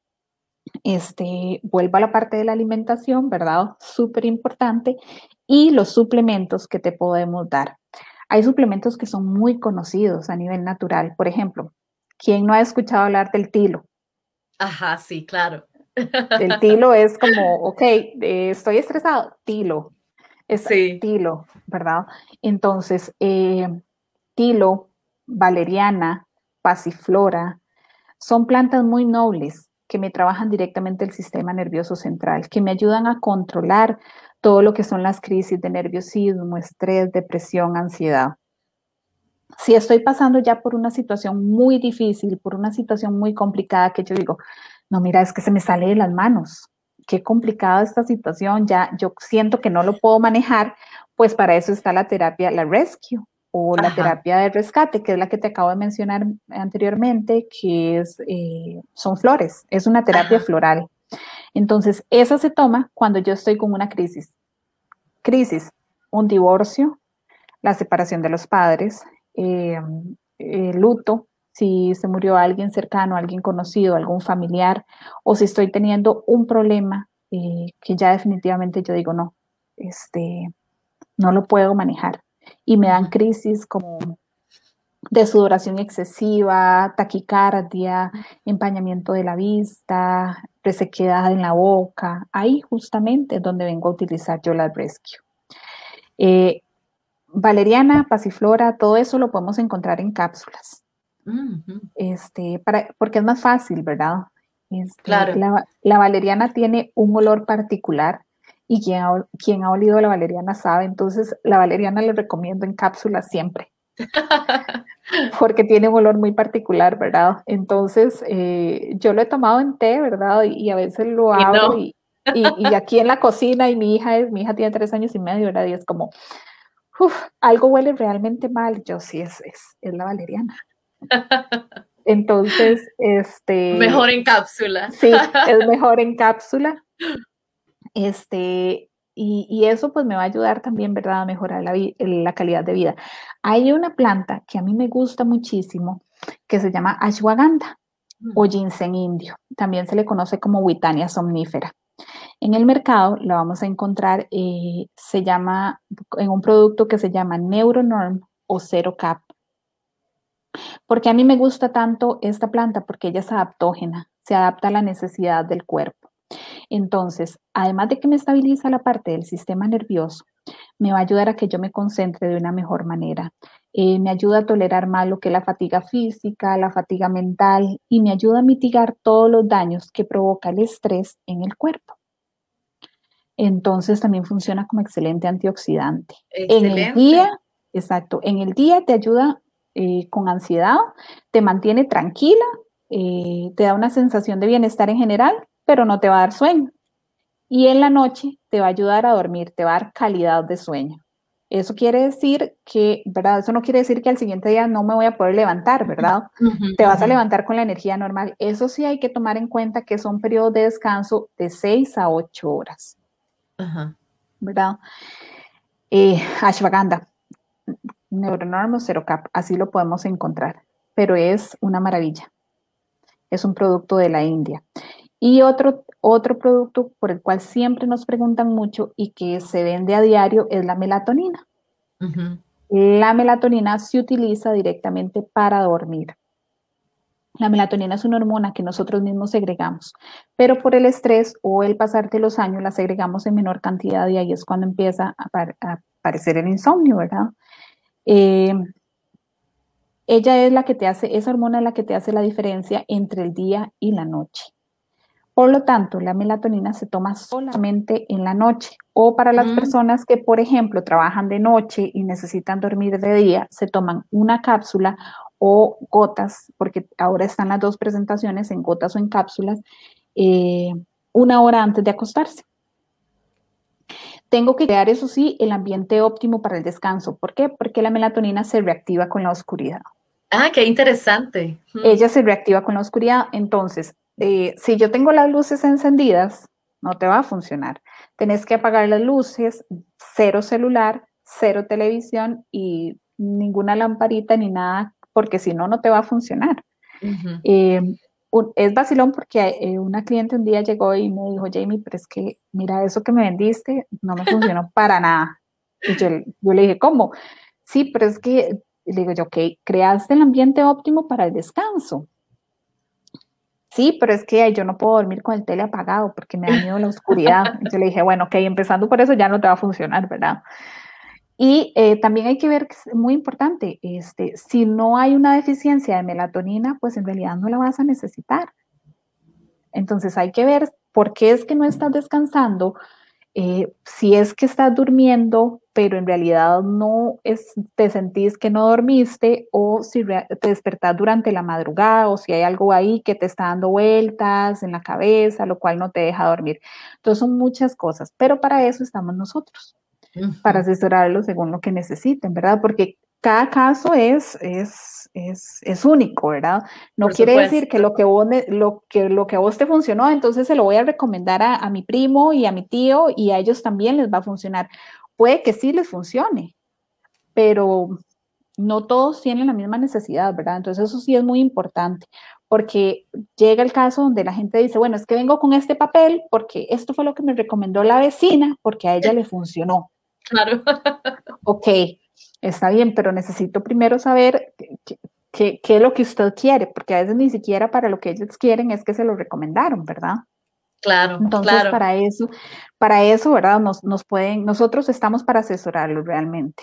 este, vuelvo a la parte de la alimentación, ¿verdad? Súper importante. Y los suplementos que te podemos dar. Hay suplementos que son muy conocidos a nivel natural. Por ejemplo, ¿quién no ha escuchado hablar del tilo? Ajá, sí, claro. El tilo es como, ok, eh, estoy estresado, tilo. Es Sí. tilo, ¿verdad? Entonces, eh, tilo, valeriana, pasiflora, son plantas muy nobles que me trabajan directamente el sistema nervioso central, que me ayudan a controlar todo lo que son las crisis de nerviosismo, estrés, depresión, ansiedad. Si estoy pasando ya por una situación muy difícil, por una situación muy complicada, que yo digo, no, mira, es que se me sale de las manos, qué complicada esta situación, ya yo siento que no lo puedo manejar, pues para eso está la terapia, la rescue o la Ajá. terapia de rescate, que es la que te acabo de mencionar anteriormente, que es, eh, son flores, es una terapia Ajá. floral. Entonces, esa se toma cuando yo estoy con una crisis. Crisis, un divorcio, la separación de los padres, eh, eh, luto, si se murió alguien cercano, alguien conocido, algún familiar, o si estoy teniendo un problema eh, que ya definitivamente yo digo, no, este, no lo puedo manejar. Y me dan Ujú. crisis como de sudoración excesiva, taquicardia, empañamiento de la vista, resequedad en la boca. Ahí justamente es donde vengo a utilizar yo la Rescue. Eh, Valeriana, pasiflora, todo eso lo podemos encontrar en cápsulas. Ujú. Este, para, porque es más fácil, ¿verdad? Este, Claro. la, la valeriana tiene un olor particular y quien ha, quien ha olido la valeriana sabe, entonces la valeriana le recomiendo en cápsulas siempre, porque tiene un olor muy particular, ¿verdad? Entonces, eh, yo lo he tomado en té, ¿verdad? Y, y a veces lo Y abro no. y, y, y aquí en la cocina y mi hija es, mi hija tiene tres años y medio, ¿verdad? Y es como, uf, algo huele realmente mal. Yo sí, es, es, es la valeriana. Entonces, Mejor este, en cápsula. sí, es mejor en cápsula. Este, y, y eso pues me va a ayudar también, ¿verdad?, a mejorar la, la calidad de vida. Hay una planta que a mí me gusta muchísimo que se llama ashwagandha o ginseng indio. También se le conoce como Witania somnífera. En el mercado la vamos a encontrar, eh, se llama, en un producto que se llama Neuronorm o Zero Cap. Porque a mí me gusta tanto esta planta porque ella es adaptógena, se adapta a la necesidad del cuerpo. Entonces, además de que me estabiliza la parte del sistema nervioso, me va a ayudar a que yo me concentre de una mejor manera. Eh, me ayuda a tolerar más lo que es la fatiga física, la fatiga mental y me ayuda a mitigar todos los daños que provoca el estrés en el cuerpo. Entonces, también funciona como excelente antioxidante. En el Excelente. día, exacto, en el día te ayuda eh, con ansiedad, te mantiene tranquila, eh, te da una sensación de bienestar en general, pero no te va a dar sueño. Y en la noche te va a ayudar a dormir, te va a dar calidad de sueño. Eso quiere decir que, ¿verdad? Eso no quiere decir que al siguiente día no me voy a poder levantar, ¿verdad? Ujú, Te vas a ujú. levantar con la energía normal. Eso sí hay que tomar en cuenta que son periodos de descanso de seis a ocho horas, Ajá. ¿verdad? Eh, ashwagandha, Neuronorm o Zero Cap, así lo podemos encontrar, pero es una maravilla. Es un producto de la India. Y otro, otro producto por el cual siempre nos preguntan mucho y que se vende a diario es la melatonina. Ujú. La melatonina se utiliza directamente para dormir. La melatonina es una hormona que nosotros mismos segregamos, pero por el estrés o el pasar de los años la segregamos en menor cantidad y ahí es cuando empieza a, a aparecer el insomnio, ¿verdad? Eh, ella es la que te hace, esa hormona es la que te hace la diferencia entre el día y la noche. Por lo tanto, la melatonina se toma solamente en la noche o para las Mm. personas que, por ejemplo, trabajan de noche y necesitan dormir de día, se toman una cápsula o gotas, porque ahora están las dos presentaciones en gotas o en cápsulas, eh, una hora antes de acostarse. Tengo que crear, eso sí, el ambiente óptimo para el descanso. ¿Por qué? Porque la melatonina se reactiva con la oscuridad. Ah, qué interesante. Ella se reactiva con la oscuridad, entonces, eh, si yo tengo las luces encendidas, no te va a funcionar. Tenés que apagar las luces, cero celular, cero televisión y ninguna lamparita ni nada, porque si no, no te va a funcionar. Ujú. Eh, un- es vacilón porque eh, una cliente un día llegó y me dijo, Jamie, pero es que mira, eso que me vendiste no me funcionó para nada. Y yo, yo le dije, ¿cómo? Sí, pero es que, le digo yo, ok, creaste el ambiente óptimo para el descanso. Sí, pero es que yo no puedo dormir con el tele apagado porque me da miedo la oscuridad. Y yo le dije, bueno, ok, empezando por eso ya no te va a funcionar, ¿verdad? Y eh, también hay que ver, que es muy importante, este, si no hay una deficiencia de melatonina, pues en realidad no la vas a necesitar. Entonces hay que ver por qué es que no estás descansando, eh, si es que estás durmiendo, pero en realidad no es, te sentís que no dormiste, o si re- te despertás durante la madrugada, o si hay algo ahí que te está dando vueltas en la cabeza, lo cual no te deja dormir. Entonces son muchas cosas, pero para eso estamos nosotros, para Ujú. asesorarlos según lo que necesiten, ¿verdad? Porque cada caso es, es, es, es único, ¿verdad? No Por quiere decir que supuesto. lo que, vos, lo, que lo que a vos te funcionó, entonces se lo voy a recomendar a, a mi primo y a mi tío y a ellos también les va a funcionar. Puede que sí les funcione, pero no todos tienen la misma necesidad, ¿verdad? Entonces eso sí es muy importante, porque llega el caso donde la gente dice, bueno, es que vengo con este papel porque esto fue lo que me recomendó la vecina porque a ella le funcionó. Claro. Ok, está bien, pero necesito primero saber qué, qué, qué es lo que usted quiere, porque a veces ni siquiera para lo que ellos quieren es que se lo recomendaron, ¿verdad? Claro, Entonces, claro. para eso, para eso, ¿verdad? Nos, nos pueden, nosotros estamos para asesorarlos realmente.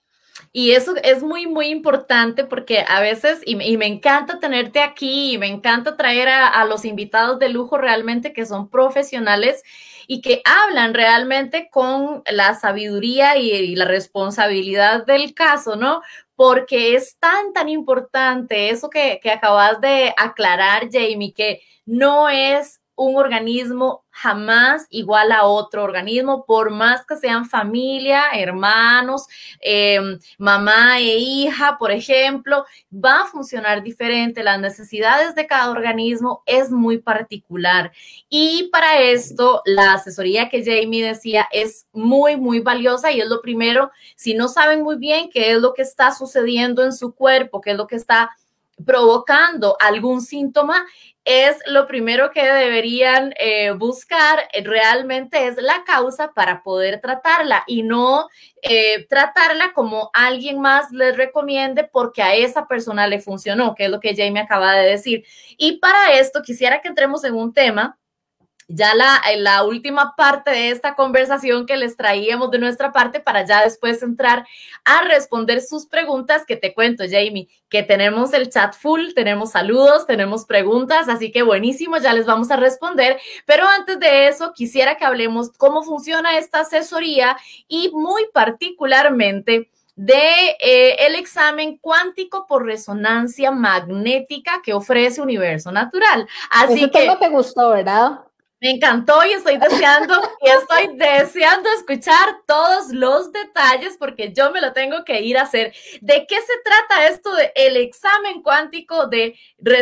Y eso es muy, muy importante porque a veces, y me, y me encanta tenerte aquí, y me encanta traer a, a los invitados de lujo realmente que son profesionales y que hablan realmente con la sabiduría y, y la responsabilidad del caso, ¿no? Porque es tan, tan importante eso que, que acabas de aclarar, Jamie, que no es un organismo jamás igual a otro organismo, por más que sean familia, hermanos, eh, mamá e hija, por ejemplo, va a funcionar diferente. Las necesidades de cada organismo es muy particular. Y para esto, la asesoría que Jamie decía es muy, muy valiosa y es lo primero, si no saben muy bien qué es lo que está sucediendo en su cuerpo, qué es lo que está provocando algún síntoma, es lo primero que deberían eh, buscar realmente es la causa para poder tratarla y no eh, tratarla como alguien más les recomiende porque a esa persona le funcionó, que es lo que Jamie acaba de decir. Y para esto quisiera que entremos en un tema ya la, la última parte de esta conversación que les traíamos de nuestra parte para ya después entrar a responder sus preguntas, que te cuento, Jamie, que tenemos el chat full, tenemos saludos, tenemos preguntas, así que buenísimo, ya les vamos a responder, pero antes de eso quisiera que hablemos cómo funciona esta asesoría y muy particularmente de eh, el examen cuántico por resonancia magnética que ofrece Universo Natural. Ese Así tema que te gustó, ¿verdad? me encantó y estoy deseando y estoy deseando escuchar todos los detalles porque yo me lo tengo que ir a hacer. ¿De qué se trata esto de el examen cuántico de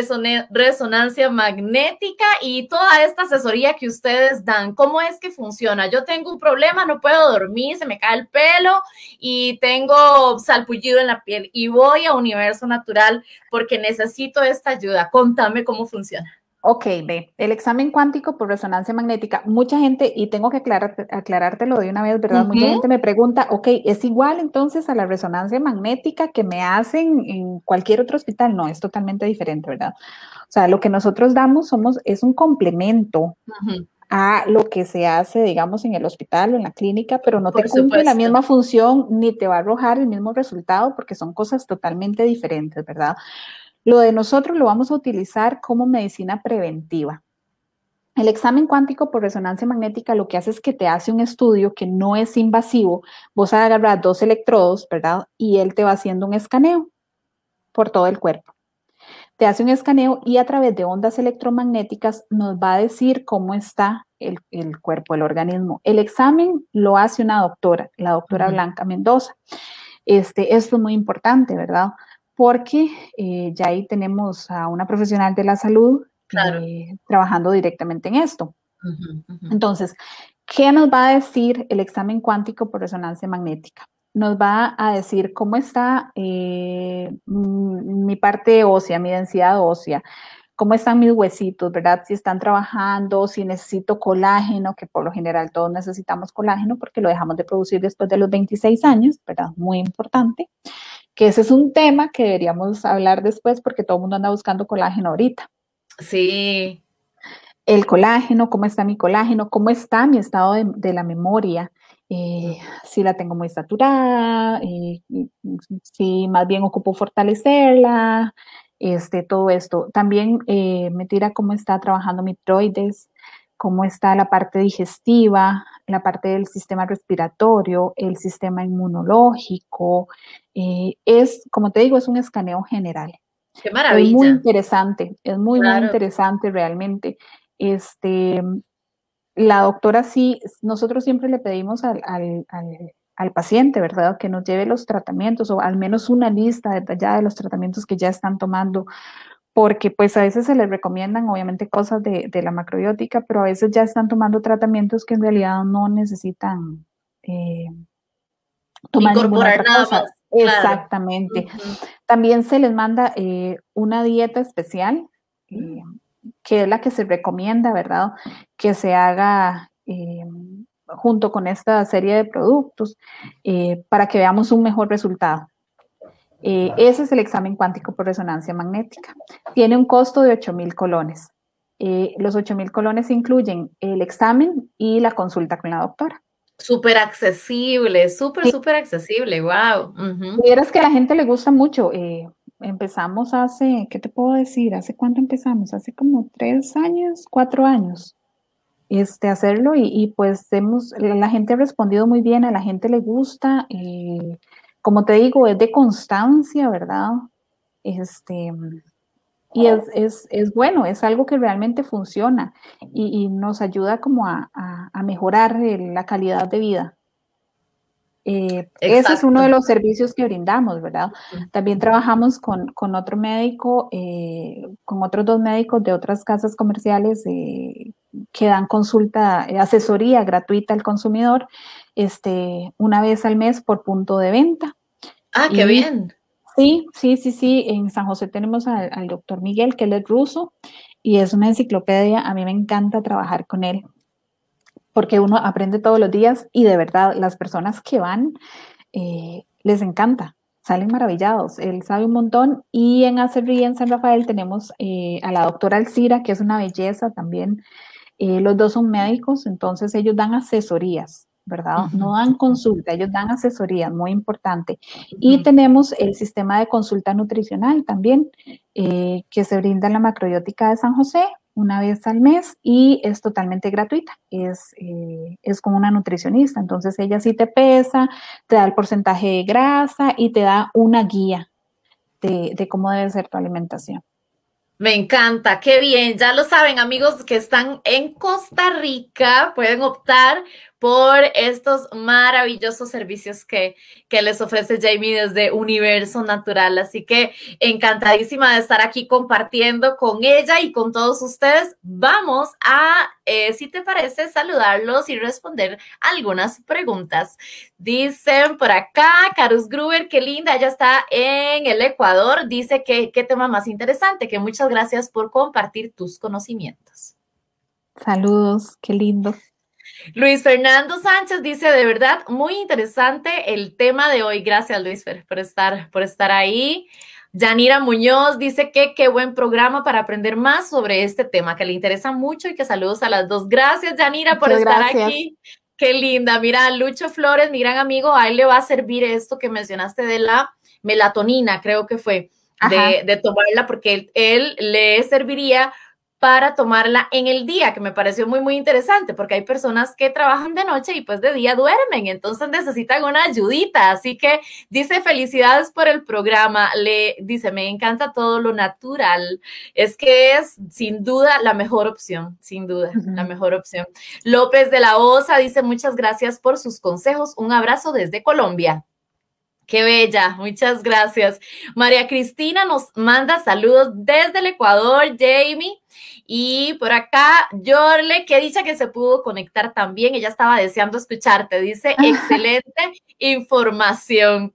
resonancia magnética y toda esta asesoría que ustedes dan? ¿Cómo es que funciona? Yo tengo un problema, no puedo dormir, se me cae el pelo y tengo salpullido en la piel y voy a Universo Natural porque necesito esta ayuda. Contame cómo funciona. Ok, ve, el examen cuántico por resonancia magnética, mucha gente, y tengo que aclarar, aclarártelo de una vez, ¿verdad? Uh Mucha -huh. gente me pregunta, ok, ¿es igual entonces a la resonancia magnética que me hacen en cualquier otro hospital? No, es totalmente diferente, ¿verdad? O sea, lo que nosotros damos somos, es un complemento uh -huh. a lo que se hace, digamos, en el hospital o en la clínica, pero no Por te cumple supuesto. la misma función ni te va a arrojar el mismo resultado porque son cosas totalmente diferentes, ¿verdad? Lo de nosotros lo vamos a utilizar como medicina preventiva. El examen cuántico por resonancia magnética lo que hace es que te hace un estudio que no es invasivo. Vos agarras dos electrodos, ¿verdad? Y él te va haciendo un escaneo por todo el cuerpo. Te hace un escaneo y a través de ondas electromagnéticas nos va a decir cómo está el, el cuerpo, el organismo. El examen lo hace una doctora, la doctora uh-huh. Blanca Mendoza. Este, esto es muy importante, ¿verdad? Porque eh, ya ahí tenemos a una profesional de la salud claro. eh, trabajando directamente en esto. Uh-huh, uh-huh. Entonces, ¿qué nos va a decir el examen cuántico por resonancia magnética? nos va a decir cómo está eh, mi parte ósea, mi densidad ósea, cómo están mis huesitos, ¿verdad? Si están trabajando, si necesito colágeno, que por lo general todos necesitamos colágeno porque lo dejamos de producir después de los veintiséis años, ¿verdad? Muy importante, que ese es un tema que deberíamos hablar después porque todo el mundo anda buscando colágeno ahorita. Sí. El colágeno, cómo está mi colágeno, cómo está mi estado de, de la memoria, eh, si la tengo muy saturada, eh, si más bien ocupo fortalecerla, este, todo esto. También eh, me tira cómo está trabajando mi tiroides, cómo está la parte digestiva, la parte del sistema respiratorio, el sistema inmunológico. Eh, es, como te digo, es un escaneo general. Qué maravilla. Es muy interesante, es muy, claro. muy interesante realmente. Este, la doctora sí, nosotros siempre le pedimos al, al, al, al paciente, ¿verdad? Que nos lleve los tratamientos o al menos una lista detallada de los tratamientos que ya están tomando, porque pues a veces se les recomiendan obviamente cosas de, de la macrobiótica, pero a veces ya están tomando tratamientos que en realidad no necesitan eh, tomar ninguna otra cosa. Más, exactamente. Claro. Uh-huh. También se les manda eh, una dieta especial, eh, que es la que se recomienda, ¿verdad? Que se haga eh, junto con esta serie de productos eh, para que veamos un mejor resultado. Eh, ese es el examen cuántico por resonancia magnética. Tiene un costo de ocho mil colones. Eh, los ocho mil colones incluyen el examen y la consulta con la doctora. Súper accesible, súper, sí. súper accesible, wow. Uh-huh. Vieras que a la gente le gusta mucho. Eh, empezamos hace, ¿qué te puedo decir? ¿Hace cuánto empezamos? Hace como tres años, cuatro años, este, hacerlo y, y pues hemos, la gente ha respondido muy bien, a la gente le gusta. Eh, como te digo, es de constancia, ¿verdad? Este... Y es, es, es bueno, es algo que realmente funciona y, y nos ayuda como a, a, a mejorar el, la calidad de vida. Eh, ese es uno de los servicios que brindamos, ¿verdad? También trabajamos con, con otro médico, eh, con otros dos médicos de otras casas comerciales eh, que dan consulta, eh, asesoría gratuita al consumidor este, una vez al mes por punto de venta. Ah, qué y, bien. Sí, sí, sí, sí. En San José tenemos al, al doctor Miguel, que él es ruso y es una enciclopedia. A mí me encanta trabajar con él porque uno aprende todos los días y de verdad las personas que van eh, les encanta, salen maravillados. Él sabe un montón y en Acerrí, en San Rafael, tenemos eh, a la doctora Alcira, que es una belleza también. Eh, los dos son médicos, entonces ellos dan asesorías, ¿verdad? Uh-huh. No dan consulta, ellos dan asesoría, muy importante. Uh-huh. Y tenemos el sistema de consulta nutricional también, eh, que se brinda en la macrobiótica de San José una vez al mes y es totalmente gratuita, es, eh, es con una nutricionista, entonces ella sí te pesa, te da el porcentaje de grasa y te da una guía de, de cómo debe ser tu alimentación. Me encanta, qué bien. Ya lo saben, amigos que están en Costa Rica, pueden optar por estos maravillosos servicios que, que les ofrece Jamie desde Universo Natural. Así que encantadísima de estar aquí compartiendo con ella y con todos ustedes. Vamos a, eh, si te parece, saludarlos y responder algunas preguntas. Dicen por acá, Carus Gruber, qué linda, ella está en el Ecuador. Dice que qué tema más interesante, que muchas gracias por compartir tus conocimientos. Saludos, qué lindo. Luis Fernando Sánchez dice, de verdad, muy interesante el tema de hoy. Gracias, Luis, por estar, por estar ahí. Yanira Muñoz dice que qué buen programa para aprender más sobre este tema, que le interesa mucho y que saludos a las dos. Gracias, Yanira, por Muchas estar gracias. aquí. Qué linda. Mira, Lucho Flores, mi gran amigo, a él le va a servir esto que mencionaste de la melatonina, creo que fue, de, de tomarla, porque él, él le serviría para tomarla en el día, que me pareció muy, muy interesante, porque hay personas que trabajan de noche y pues de día duermen, entonces necesitan una ayudita, así que dice, felicidades por el programa, le dice, me encanta todo lo natural, es que es sin duda la mejor opción, sin duda, uh-huh. la mejor opción. López de la Osa dice, muchas gracias por sus consejos, un abrazo desde Colombia. Qué bella, muchas gracias. María Cristina nos manda saludos desde el Ecuador, Jamie. Y por acá, Yorle, que dicha que se pudo conectar también. Ella estaba deseando escucharte. Dice, excelente información.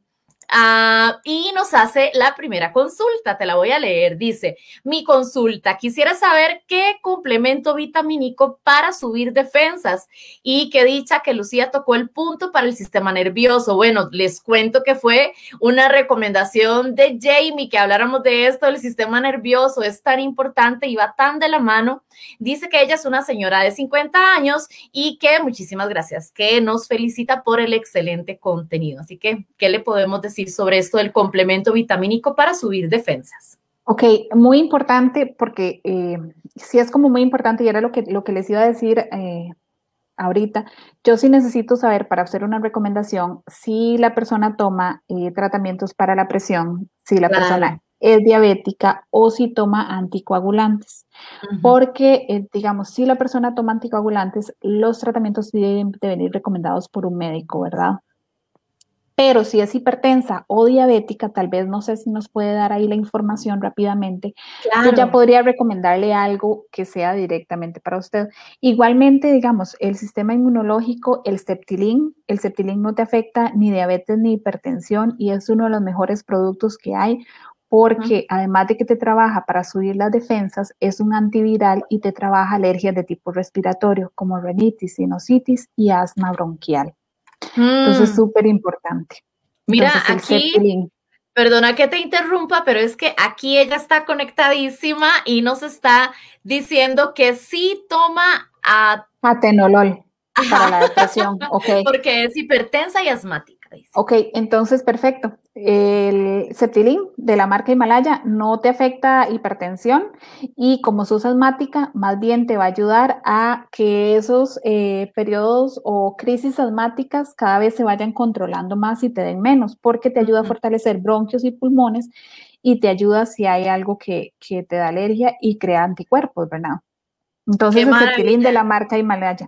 Uh, y nos hace la primera consulta, te la voy a leer. Dice, mi consulta, quisiera saber qué complemento vitamínico para subir defensas y qué dicha que Lucía tocó el punto para el sistema nervioso. Bueno, les cuento que fue una recomendación de Jamie que habláramos de esto, del sistema nervioso, es tan importante y va tan de la mano. Dice que ella es una señora de cincuenta años y que muchísimas gracias, que nos felicita por el excelente contenido. Así que, ¿qué le podemos decir sobre esto del complemento vitamínico para subir defensas? Ok, muy importante porque eh, sí es como muy importante y era lo que, lo que les iba a decir eh, ahorita. Yo sí necesito saber para hacer una recomendación si la persona toma eh, tratamientos para la presión, si la claro. persona es diabética o si toma anticoagulantes. Uh-huh. Porque, eh, digamos, si la persona toma anticoagulantes, los tratamientos deben de venir recomendados por un médico, ¿verdad? Pero si es hipertensa o diabética, tal vez no sé si nos puede dar ahí la información rápidamente. Claro. Yo ya podría recomendarle algo que sea directamente para usted. Igualmente, digamos, el sistema inmunológico, el Septilin, el Septilin no te afecta ni diabetes ni hipertensión y es uno de los mejores productos que hay porque uh-huh. además de que te trabaja para subir las defensas, es un antiviral y te trabaja alergias de tipo respiratorio como rinitis, sinusitis y asma bronquial. Entonces, súper importante. Mira, aquí, Septilin. Perdona que te interrumpa, pero es que aquí ella está conectadísima y nos está diciendo que sí toma a... atenolol para la depresión, ok. Porque es hipertensa y asmática. Dice. Ok, entonces, perfecto. El Septilin de la marca Himalaya no te afecta hipertensión y como sos asmática, más bien te va a ayudar a que esos eh, periodos o crisis asmáticas cada vez se vayan controlando más y te den menos, porque te ayuda uh-huh. a fortalecer bronquios y pulmones y te ayuda si hay algo que, que te da alergia y crea anticuerpos, ¿verdad? Entonces, el Septilin de la marca Himalaya.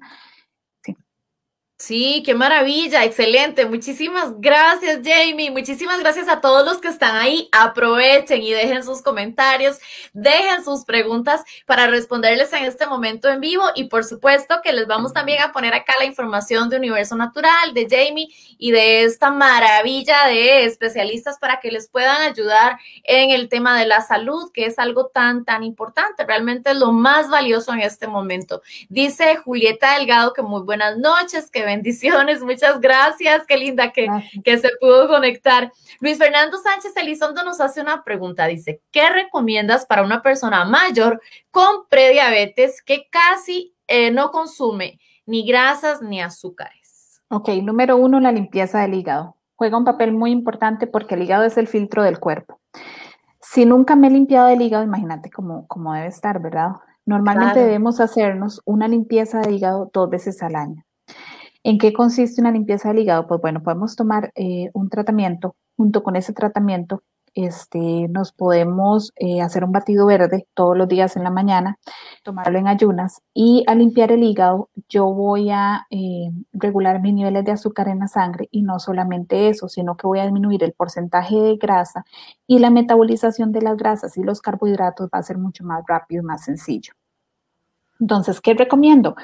Sí, qué maravilla, excelente. Muchísimas gracias, Jamie. Muchísimas gracias a todos los que están ahí. Aprovechen y dejen sus comentarios, dejen sus preguntas para responderles en este momento en vivo. Y por supuesto que les vamos también a poner acá la información de Universo Natural, de Jamie y de esta maravilla de especialistas para que les puedan ayudar en el tema de la salud, que es algo tan, tan importante. Realmente es lo más valioso en este momento. Dice Julieta Delgado que muy buenas noches, que bendiciones, muchas gracias, qué linda que, que se pudo conectar. Luis Fernando Sánchez Elizondo nos hace una pregunta, dice, ¿qué recomiendas para una persona mayor con prediabetes que casi eh, no consume ni grasas ni azúcares? Ok, número uno, la limpieza del hígado. Juega un papel muy importante porque el hígado es el filtro del cuerpo. Si nunca me he limpiado el hígado, imagínate cómo, cómo debe estar, ¿verdad? Normalmente claro. debemos hacernos una limpieza de hígado dos veces al año. ¿En qué consiste una limpieza del hígado? Pues bueno, podemos tomar eh, un tratamiento. Junto con ese tratamiento, este, nos podemos eh, hacer un batido verde todos los días en la mañana, tomarlo en ayunas y al limpiar el hígado, yo voy a eh, regular mis niveles de azúcar en la sangre y no solamente eso, sino que voy a disminuir el porcentaje de grasa y la metabolización de las grasas y los carbohidratos va a ser mucho más rápido y más sencillo. Entonces, ¿qué recomiendo?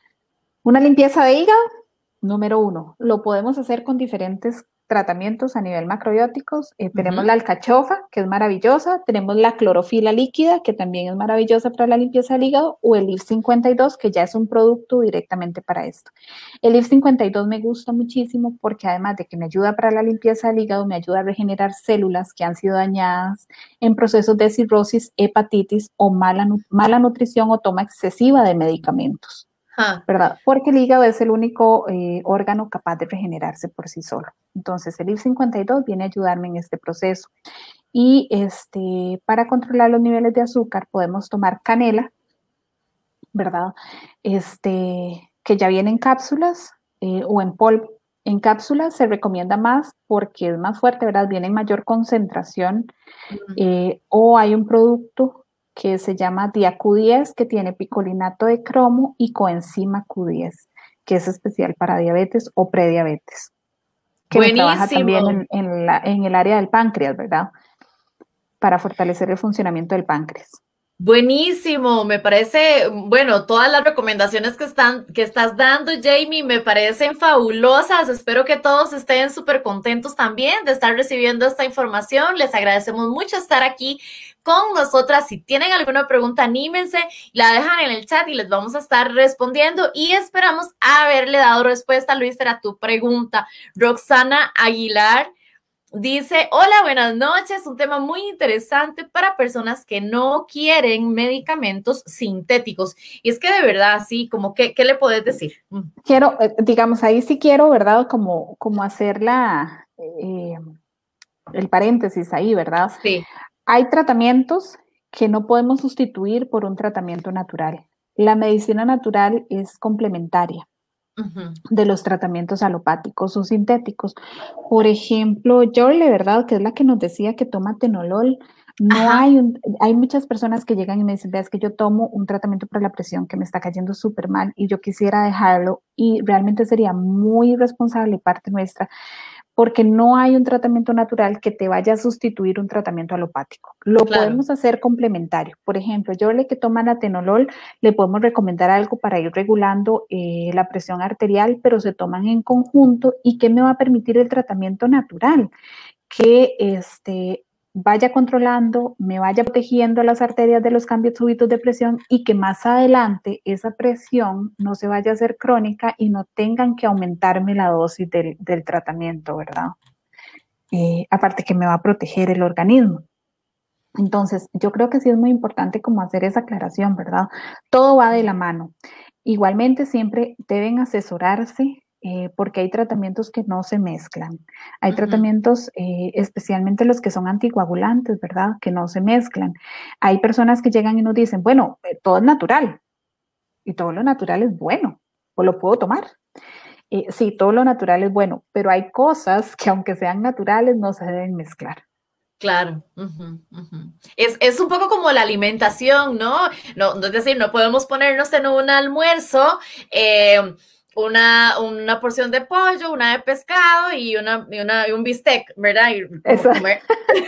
Una limpieza de hígado. Número uno, lo podemos hacer con diferentes tratamientos a nivel macrobióticos. Eh, tenemos uh-huh. la alcachofa, que es maravillosa. Tenemos la clorofila líquida, que también es maravillosa para la limpieza del hígado. O el I F cincuenta y dos, que ya es un producto directamente para esto. El I F cincuenta y dos me gusta muchísimo porque además de que me ayuda para la limpieza del hígado, me ayuda a regenerar células que han sido dañadas en procesos de cirrosis, hepatitis o mala, mala nutrición o toma excesiva de medicamentos. ¿Verdad? Porque el hígado es el único eh, órgano capaz de regenerarse por sí solo. Entonces, el I F cincuenta y dos viene a ayudarme en este proceso. Y este, para controlar los niveles de azúcar podemos tomar canela, ¿verdad? Este, que ya viene en cápsulas eh, o en polvo. En cápsulas se recomienda más porque es más fuerte, ¿verdad? Viene en mayor concentración. Uh-huh. eh, o hay un producto que se llama Dia Q diez, que tiene picolinato de cromo y coenzima Q diez, que es especial para diabetes o prediabetes. que me trabaja también en, en, la, en el área del páncreas, ¿verdad? Para fortalecer el funcionamiento del páncreas. Buenísimo, me parece, bueno, todas las recomendaciones que, están, que estás dando, Jamie, me parecen fabulosas. Espero que todos estén súper contentos también de estar recibiendo esta información. Les agradecemos mucho estar aquí con nosotras. Si tienen alguna pregunta, anímense, la dejan en el chat y les vamos a estar respondiendo y esperamos haberle dado respuesta, Luis, a tu pregunta. Roxana Aguilar dice, hola, buenas noches, un tema muy interesante para personas que no quieren medicamentos sintéticos. Y es que de verdad, sí, como que, ¿qué le podés decir? Quiero, digamos, ahí sí quiero, ¿verdad? Como, como hacer la, eh, el paréntesis ahí, ¿verdad? Sí. Hay tratamientos que no podemos sustituir por un tratamiento natural. La medicina natural es complementaria uh-huh. de los tratamientos alopáticos o sintéticos. Por ejemplo, Jorle, ¿verdad? Que es la que nos decía que toma tenolol. No Ajá. hay un, hay muchas personas que llegan y me dicen, es que yo tomo un tratamiento para la presión que me está cayendo súper mal y yo quisiera dejarlo, y realmente sería muy irresponsable parte nuestra, porque no hay un tratamiento natural que te vaya a sustituir un tratamiento alopático. Lo claro. podemos hacer complementario. Por ejemplo, yo le que toma atenolol, le podemos recomendar algo para ir regulando eh, la presión arterial, pero se toman en conjunto. ¿Y qué me va a permitir el tratamiento natural? Que este, vaya controlando, me vaya protegiendo las arterias de los cambios súbitos de presión y que más adelante esa presión no se vaya a hacer crónica y no tengan que aumentarme la dosis del, del tratamiento, ¿verdad? Eh, aparte que me va a proteger el organismo. Entonces, yo creo que sí es muy importante como hacer esa aclaración, ¿verdad? Todo va de la mano. Igualmente, siempre deben asesorarse Eh, porque hay tratamientos que no se mezclan. Hay uh-huh. tratamientos, eh, especialmente los que son anticoagulantes, ¿verdad? Que no se mezclan. Hay personas que llegan y nos dicen, bueno, eh, todo es natural y todo lo natural es bueno, o lo puedo tomar. Eh, sí, todo lo natural es bueno, pero hay cosas que aunque sean naturales no se deben mezclar. Claro, uh-huh, uh-huh. Es, es un poco como la alimentación, ¿no? No, es decir, no podemos ponernos en un almuerzo eh, Una, una porción de pollo, una de pescado y, una, y, una, y un bistec, ¿verdad? Y comer.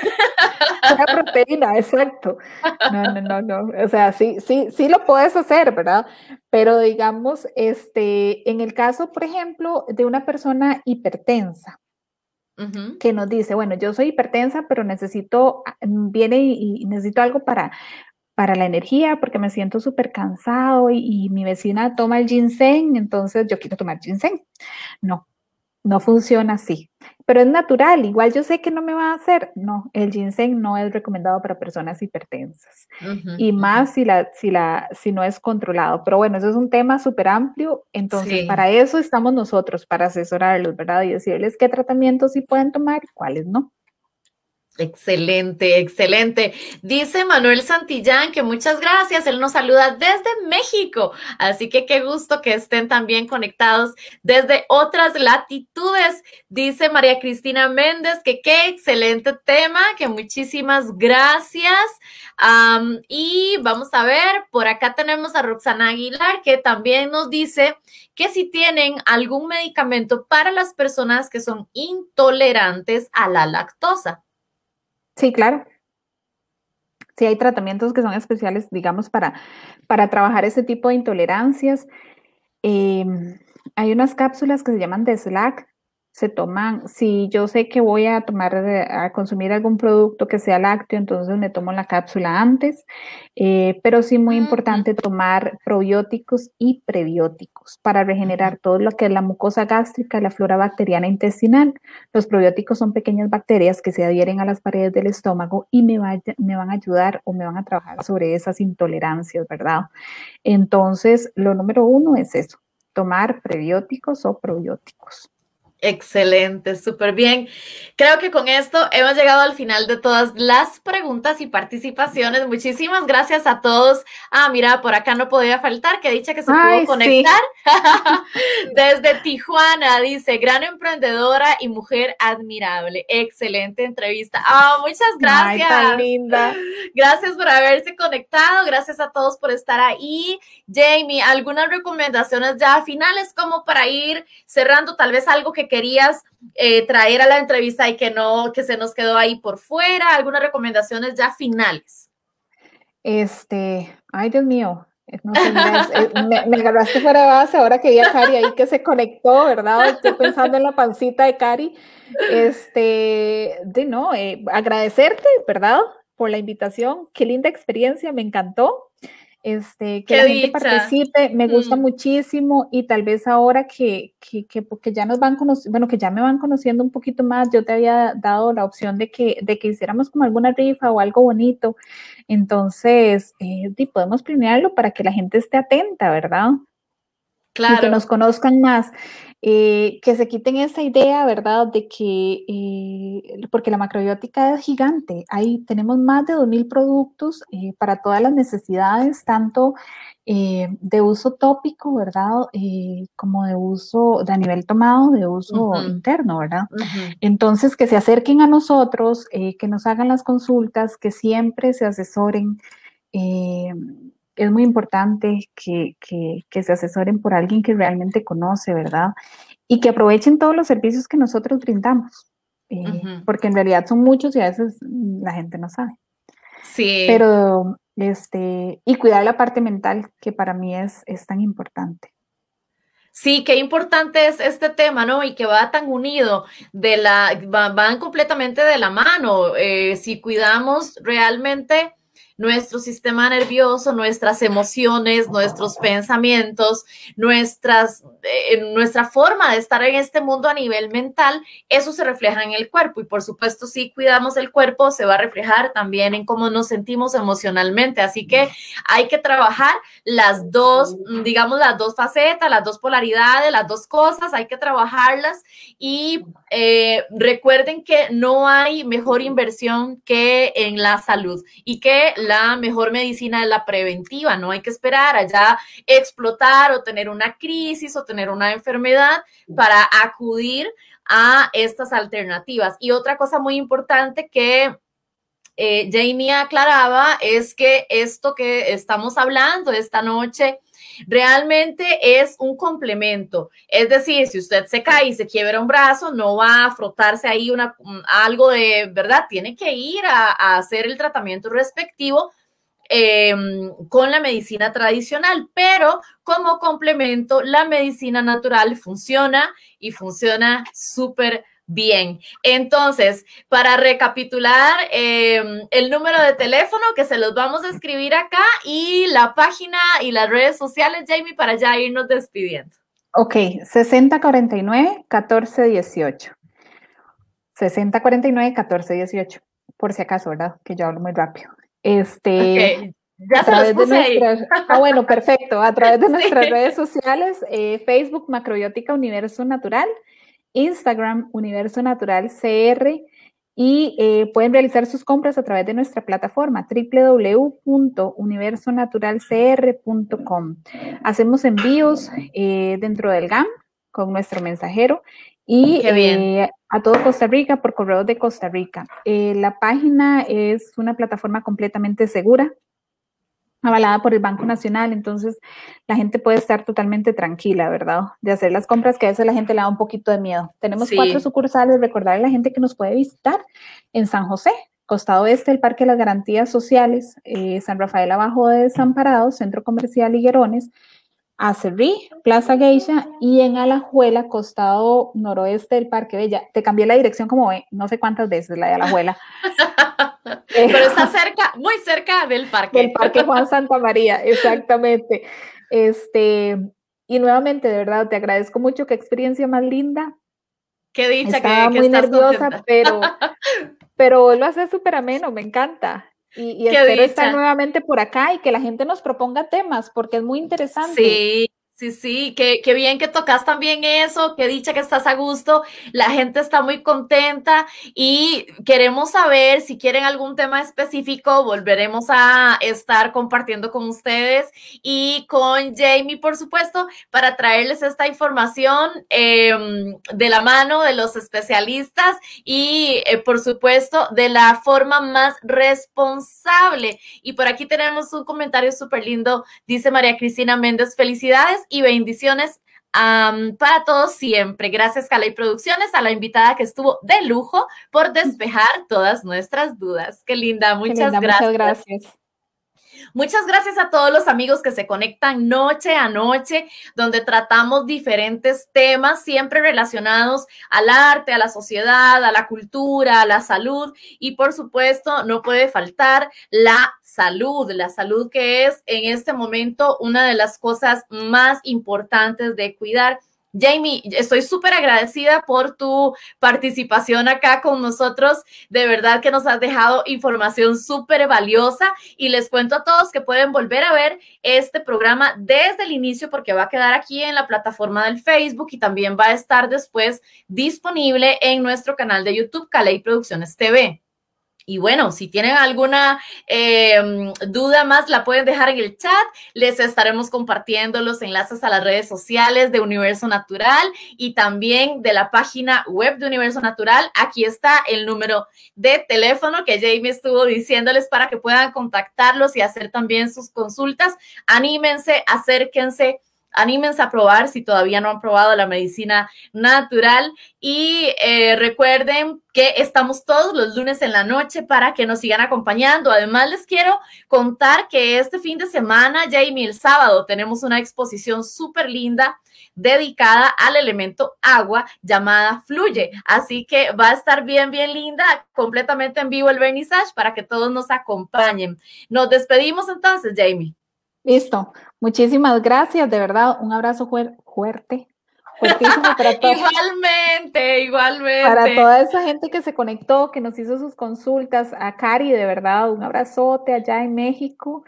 Una proteína, exacto. No, no, no, no. O sea, sí, sí, sí lo puedes hacer, ¿verdad? Pero digamos, este, en el caso, por ejemplo, de una persona hipertensa, uh-huh. que nos dice, bueno, yo soy hipertensa, pero necesito, viene y, y necesito algo para... para la energía, porque me siento súper cansado y, y mi vecina toma el ginseng, entonces yo quiero tomar ginseng. No, no funciona así, pero es natural, igual yo sé que no me va a hacer. No, el ginseng no es recomendado para personas hipertensas, uh-huh, y más uh-huh. si, la, si, la, si no es controlado. Pero bueno, eso es un tema súper amplio, entonces sí. para eso estamos nosotros, para asesorarlos, ¿verdad? Y decirles qué tratamientos sí pueden tomar y cuáles no. Excelente, excelente. Dice Manuel Santillán que muchas gracias, él nos saluda desde México, así que qué gusto que estén también conectados desde otras latitudes. Dice María Cristina Méndez que qué excelente tema, que muchísimas gracias. Um, y vamos a ver, por acá tenemos a Roxana Aguilar que también nos dice que si tienen algún medicamento para las personas que son intolerantes a la lactosa. Sí, claro. Sí, hay tratamientos que son especiales, digamos, para, para trabajar ese tipo de intolerancias. Eh, hay unas cápsulas que se llaman de Slack. Se toman, si yo sé que voy a tomar, a consumir algún producto que sea lácteo, entonces me tomo la cápsula antes. Eh, pero sí muy importante tomar probióticos y prebióticos para regenerar todo lo que es la mucosa gástrica, la flora bacteriana intestinal. Los probióticos son pequeñas bacterias que se adhieren a las paredes del estómago y me, vaya, me van a ayudar o me van a trabajar sobre esas intolerancias, ¿verdad? Entonces, lo número uno es eso, tomar prebióticos o probióticos. Excelente, súper bien. Creo que con esto hemos llegado al final de todas las preguntas y participaciones. Muchísimas gracias a todos. Ah, mira, por acá no podía faltar, que dicha que se Ay, pudo conectar. Sí. Desde Tijuana, dice, gran emprendedora y mujer admirable. Excelente entrevista. Ah, muchas gracias. Ay, tan linda. Gracias por haberse conectado. Gracias a todos por estar ahí. Jamie, algunas recomendaciones ya finales como para ir cerrando, tal vez algo que que querías eh, traer a la entrevista y que no, que se nos quedó ahí por fuera? ¿Algunas recomendaciones ya finales? Este, ay, Dios mío, no sé, mira, es, es, me, me agarraste fuera de base ahora que vi a Cari ahí que se conectó, ¿verdad? Estoy pensando en la pancita de Cari. Este, de no, eh, agradecerte, ¿verdad? Por la invitación, qué linda experiencia, me encantó. Este, que Qué la gente dicha. participe, me gusta Mm. muchísimo y tal vez ahora que, que, que, que ya nos van conociendo, bueno, que ya me van conociendo un poquito más, yo te había dado la opción de que, de que hiciéramos como alguna rifa o algo bonito, entonces eh, podemos planearlo para que la gente esté atenta, ¿verdad? Claro. Y que nos conozcan más, eh, que se quiten esa idea, ¿verdad? De que, eh, porque la macrobiótica es gigante, ahí tenemos más de dos mil productos eh, para todas las necesidades, tanto eh, de uso tópico, ¿verdad? Eh, como de uso, de a nivel tomado, de uso uh-huh. interno, ¿verdad? Uh-huh. Entonces, que se acerquen a nosotros, eh, que nos hagan las consultas, que siempre se asesoren. Eh, es muy importante que, que, que se asesoren por alguien que realmente conoce, ¿verdad? Y que aprovechen todos los servicios que nosotros brindamos, eh, uh-huh. porque en realidad son muchos y a veces la gente no sabe. Sí. Pero, este, y cuidar la parte mental, que para mí es, es tan importante. Sí, qué importante es este tema, ¿no? Y que va tan unido, de la, va, van completamente de la mano. Eh, si cuidamos realmente nuestro sistema nervioso, nuestras emociones, nuestros pensamientos, nuestras, eh, nuestra forma de estar en este mundo a nivel mental, eso se refleja en el cuerpo. Y por supuesto, si cuidamos el cuerpo, se va a reflejar también en cómo nos sentimos emocionalmente. Así que hay que trabajar las dos, digamos, las dos facetas, las dos polaridades, las dos cosas, hay que trabajarlas. Y eh, recuerden que no hay mejor inversión que en la salud y que la mejor medicina es la preventiva. No hay que esperar a ya explotar o tener una crisis o tener una enfermedad para acudir a estas alternativas. Y otra cosa muy importante que eh, Jamie aclaraba es que esto que estamos hablando esta noche realmente es un complemento. Es decir, si usted se cae y se quiebra un brazo, no va a frotarse ahí una, algo de, ¿verdad? Tiene que ir a, a hacer el tratamiento respectivo eh, con la medicina tradicional, pero como complemento, la medicina natural funciona y funciona súper bien. Entonces, para recapitular, eh, el número de teléfono que se los vamos a escribir acá y la página y las redes sociales, Jamie, para ya irnos despidiendo. Ok, sesenta cuarenta y nueve, catorce dieciocho. sesenta cuarenta y nueve, catorce dieciocho. Por si acaso, ¿verdad? Que yo hablo muy rápido. Este, okay. Ya a través de nuestras, ahí. ah, bueno, perfecto. A través de nuestras sí. redes sociales, eh, Facebook, Macrobiótica Universo Natural, Instagram, Universo Natural C R, y eh, pueden realizar sus compras a través de nuestra plataforma w w w punto universo natural c r punto com. Hacemos envíos eh, dentro del G A M con nuestro mensajero y eh, a todo Costa Rica por correos de Costa Rica. Eh, la página es una plataforma completamente segura, avalada por el Banco Nacional, entonces la gente puede estar totalmente tranquila, ¿verdad? De hacer las compras que a veces la gente le da un poquito de miedo. Tenemos sí. cuatro sucursales, recordarle a la gente que nos puede visitar en San José, costado este del Parque de las Garantías Sociales, eh, San Rafael abajo de Desamparados, Centro Comercial Higuerones, Acerrí, Plaza Geisha, y en Alajuela, costado noroeste del Parque Bella. Te cambié la dirección como ve, no sé cuántas veces, la de Alajuela. Pero está cerca, muy cerca del parque. Del Parque Juan Santa María, exactamente. Este, y nuevamente, de verdad, te agradezco mucho, qué experiencia más linda. Qué dicha. Estaba que, que muy estás nerviosa, contenta. pero, pero lo hace súper ameno, me encanta. Y, y espero dicha. estar nuevamente por acá y que la gente nos proponga temas, porque es muy interesante. Sí. Sí, sí, qué, qué bien que tocas también eso, qué dicha que estás a gusto, la gente está muy contenta y queremos saber si quieren algún tema específico, volveremos a estar compartiendo con ustedes y con Jamie, por supuesto, para traerles esta información eh, de la mano de los especialistas y, eh, por supuesto, de la forma más responsable. Y por aquí tenemos un comentario súper lindo, dice María Cristina Méndez, felicidades y bendiciones Um, para todos siempre. Gracias, Caley Producciones, a la invitada que estuvo de lujo por despejar todas nuestras dudas. Qué linda, muchas Qué linda, gracias. Muchas gracias. Muchas gracias a todos los amigos que se conectan noche a noche, donde tratamos diferentes temas siempre relacionados al arte, a la sociedad, a la cultura, a la salud y por supuesto no puede faltar la salud, la salud que es en este momento una de las cosas más importantes de cuidar. Jamie, estoy súper agradecida por tu participación acá con nosotros. De verdad que nos has dejado información súper valiosa y les cuento a todos que pueden volver a ver este programa desde el inicio porque va a quedar aquí en la plataforma del Facebook y también va a estar después disponible en nuestro canal de YouTube, Caley Producciones T V. Y bueno, si tienen alguna eh, duda más, la pueden dejar en el chat. Les estaremos compartiendo los enlaces a las redes sociales de Universo Natural y también de la página web de Universo Natural. Aquí está el número de teléfono que Jamie estuvo diciéndoles para que puedan contactarlos y hacer también sus consultas. Anímense, acérquense. Anímense a probar si todavía no han probado la medicina natural y eh, recuerden que estamos todos los lunes en la noche para que nos sigan acompañando. Además, les quiero contar que este fin de semana, Jamie, el sábado, tenemos una exposición súper linda dedicada al elemento agua llamada Fluye. Así que va a estar bien, bien linda, completamente en vivo el vernissage para que todos nos acompañen. Nos despedimos entonces, Jamie. Listo. Muchísimas gracias, de verdad, un abrazo fuer fuerte, fuertísimo para todos. Igualmente, igualmente. Para toda esa gente que se conectó, que nos hizo sus consultas, a Cari, de verdad, un abrazote allá en México.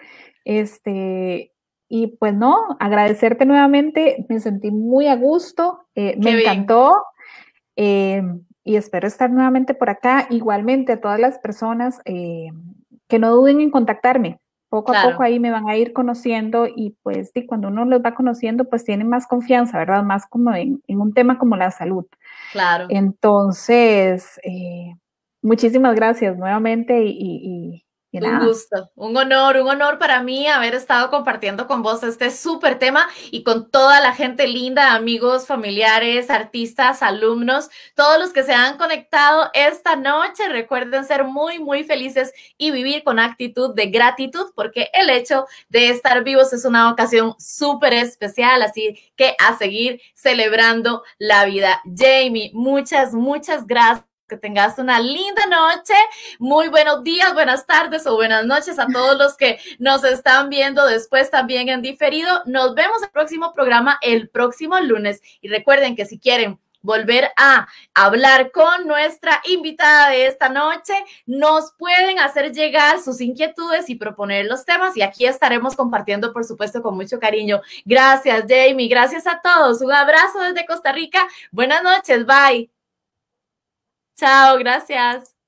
Este, y pues no, agradecerte nuevamente, me sentí muy a gusto, eh, me bien. encantó eh, y espero estar nuevamente por acá. Igualmente a todas las personas eh, que no duden en contactarme. Poco claro. a poco ahí me van a ir conociendo y pues y cuando uno los va conociendo pues tienen más confianza, ¿verdad? Más como en, en un tema como la salud. Claro. Entonces, eh, muchísimas gracias nuevamente y, y, y un nada. gusto, un honor, un honor para mí haber estado compartiendo con vos este súper tema y con toda la gente linda, amigos, familiares, artistas, alumnos, todos los que se han conectado esta noche. Recuerden ser muy, muy felices y vivir con actitud de gratitud porque el hecho de estar vivos es una ocasión súper especial, así que a seguir celebrando la vida. Jamie, muchas, muchas gracias. Que tengas una linda noche, muy buenos días, buenas tardes o buenas noches a todos los que nos están viendo después también en diferido. Nos vemos en el próximo programa el próximo lunes y recuerden que si quieren volver a hablar con nuestra invitada de esta noche, nos pueden hacer llegar sus inquietudes y proponer los temas y aquí estaremos compartiendo, por supuesto, con mucho cariño. Gracias, Jamie, gracias a todos. Un abrazo desde Costa Rica. Buenas noches, bye. Chao, gracias.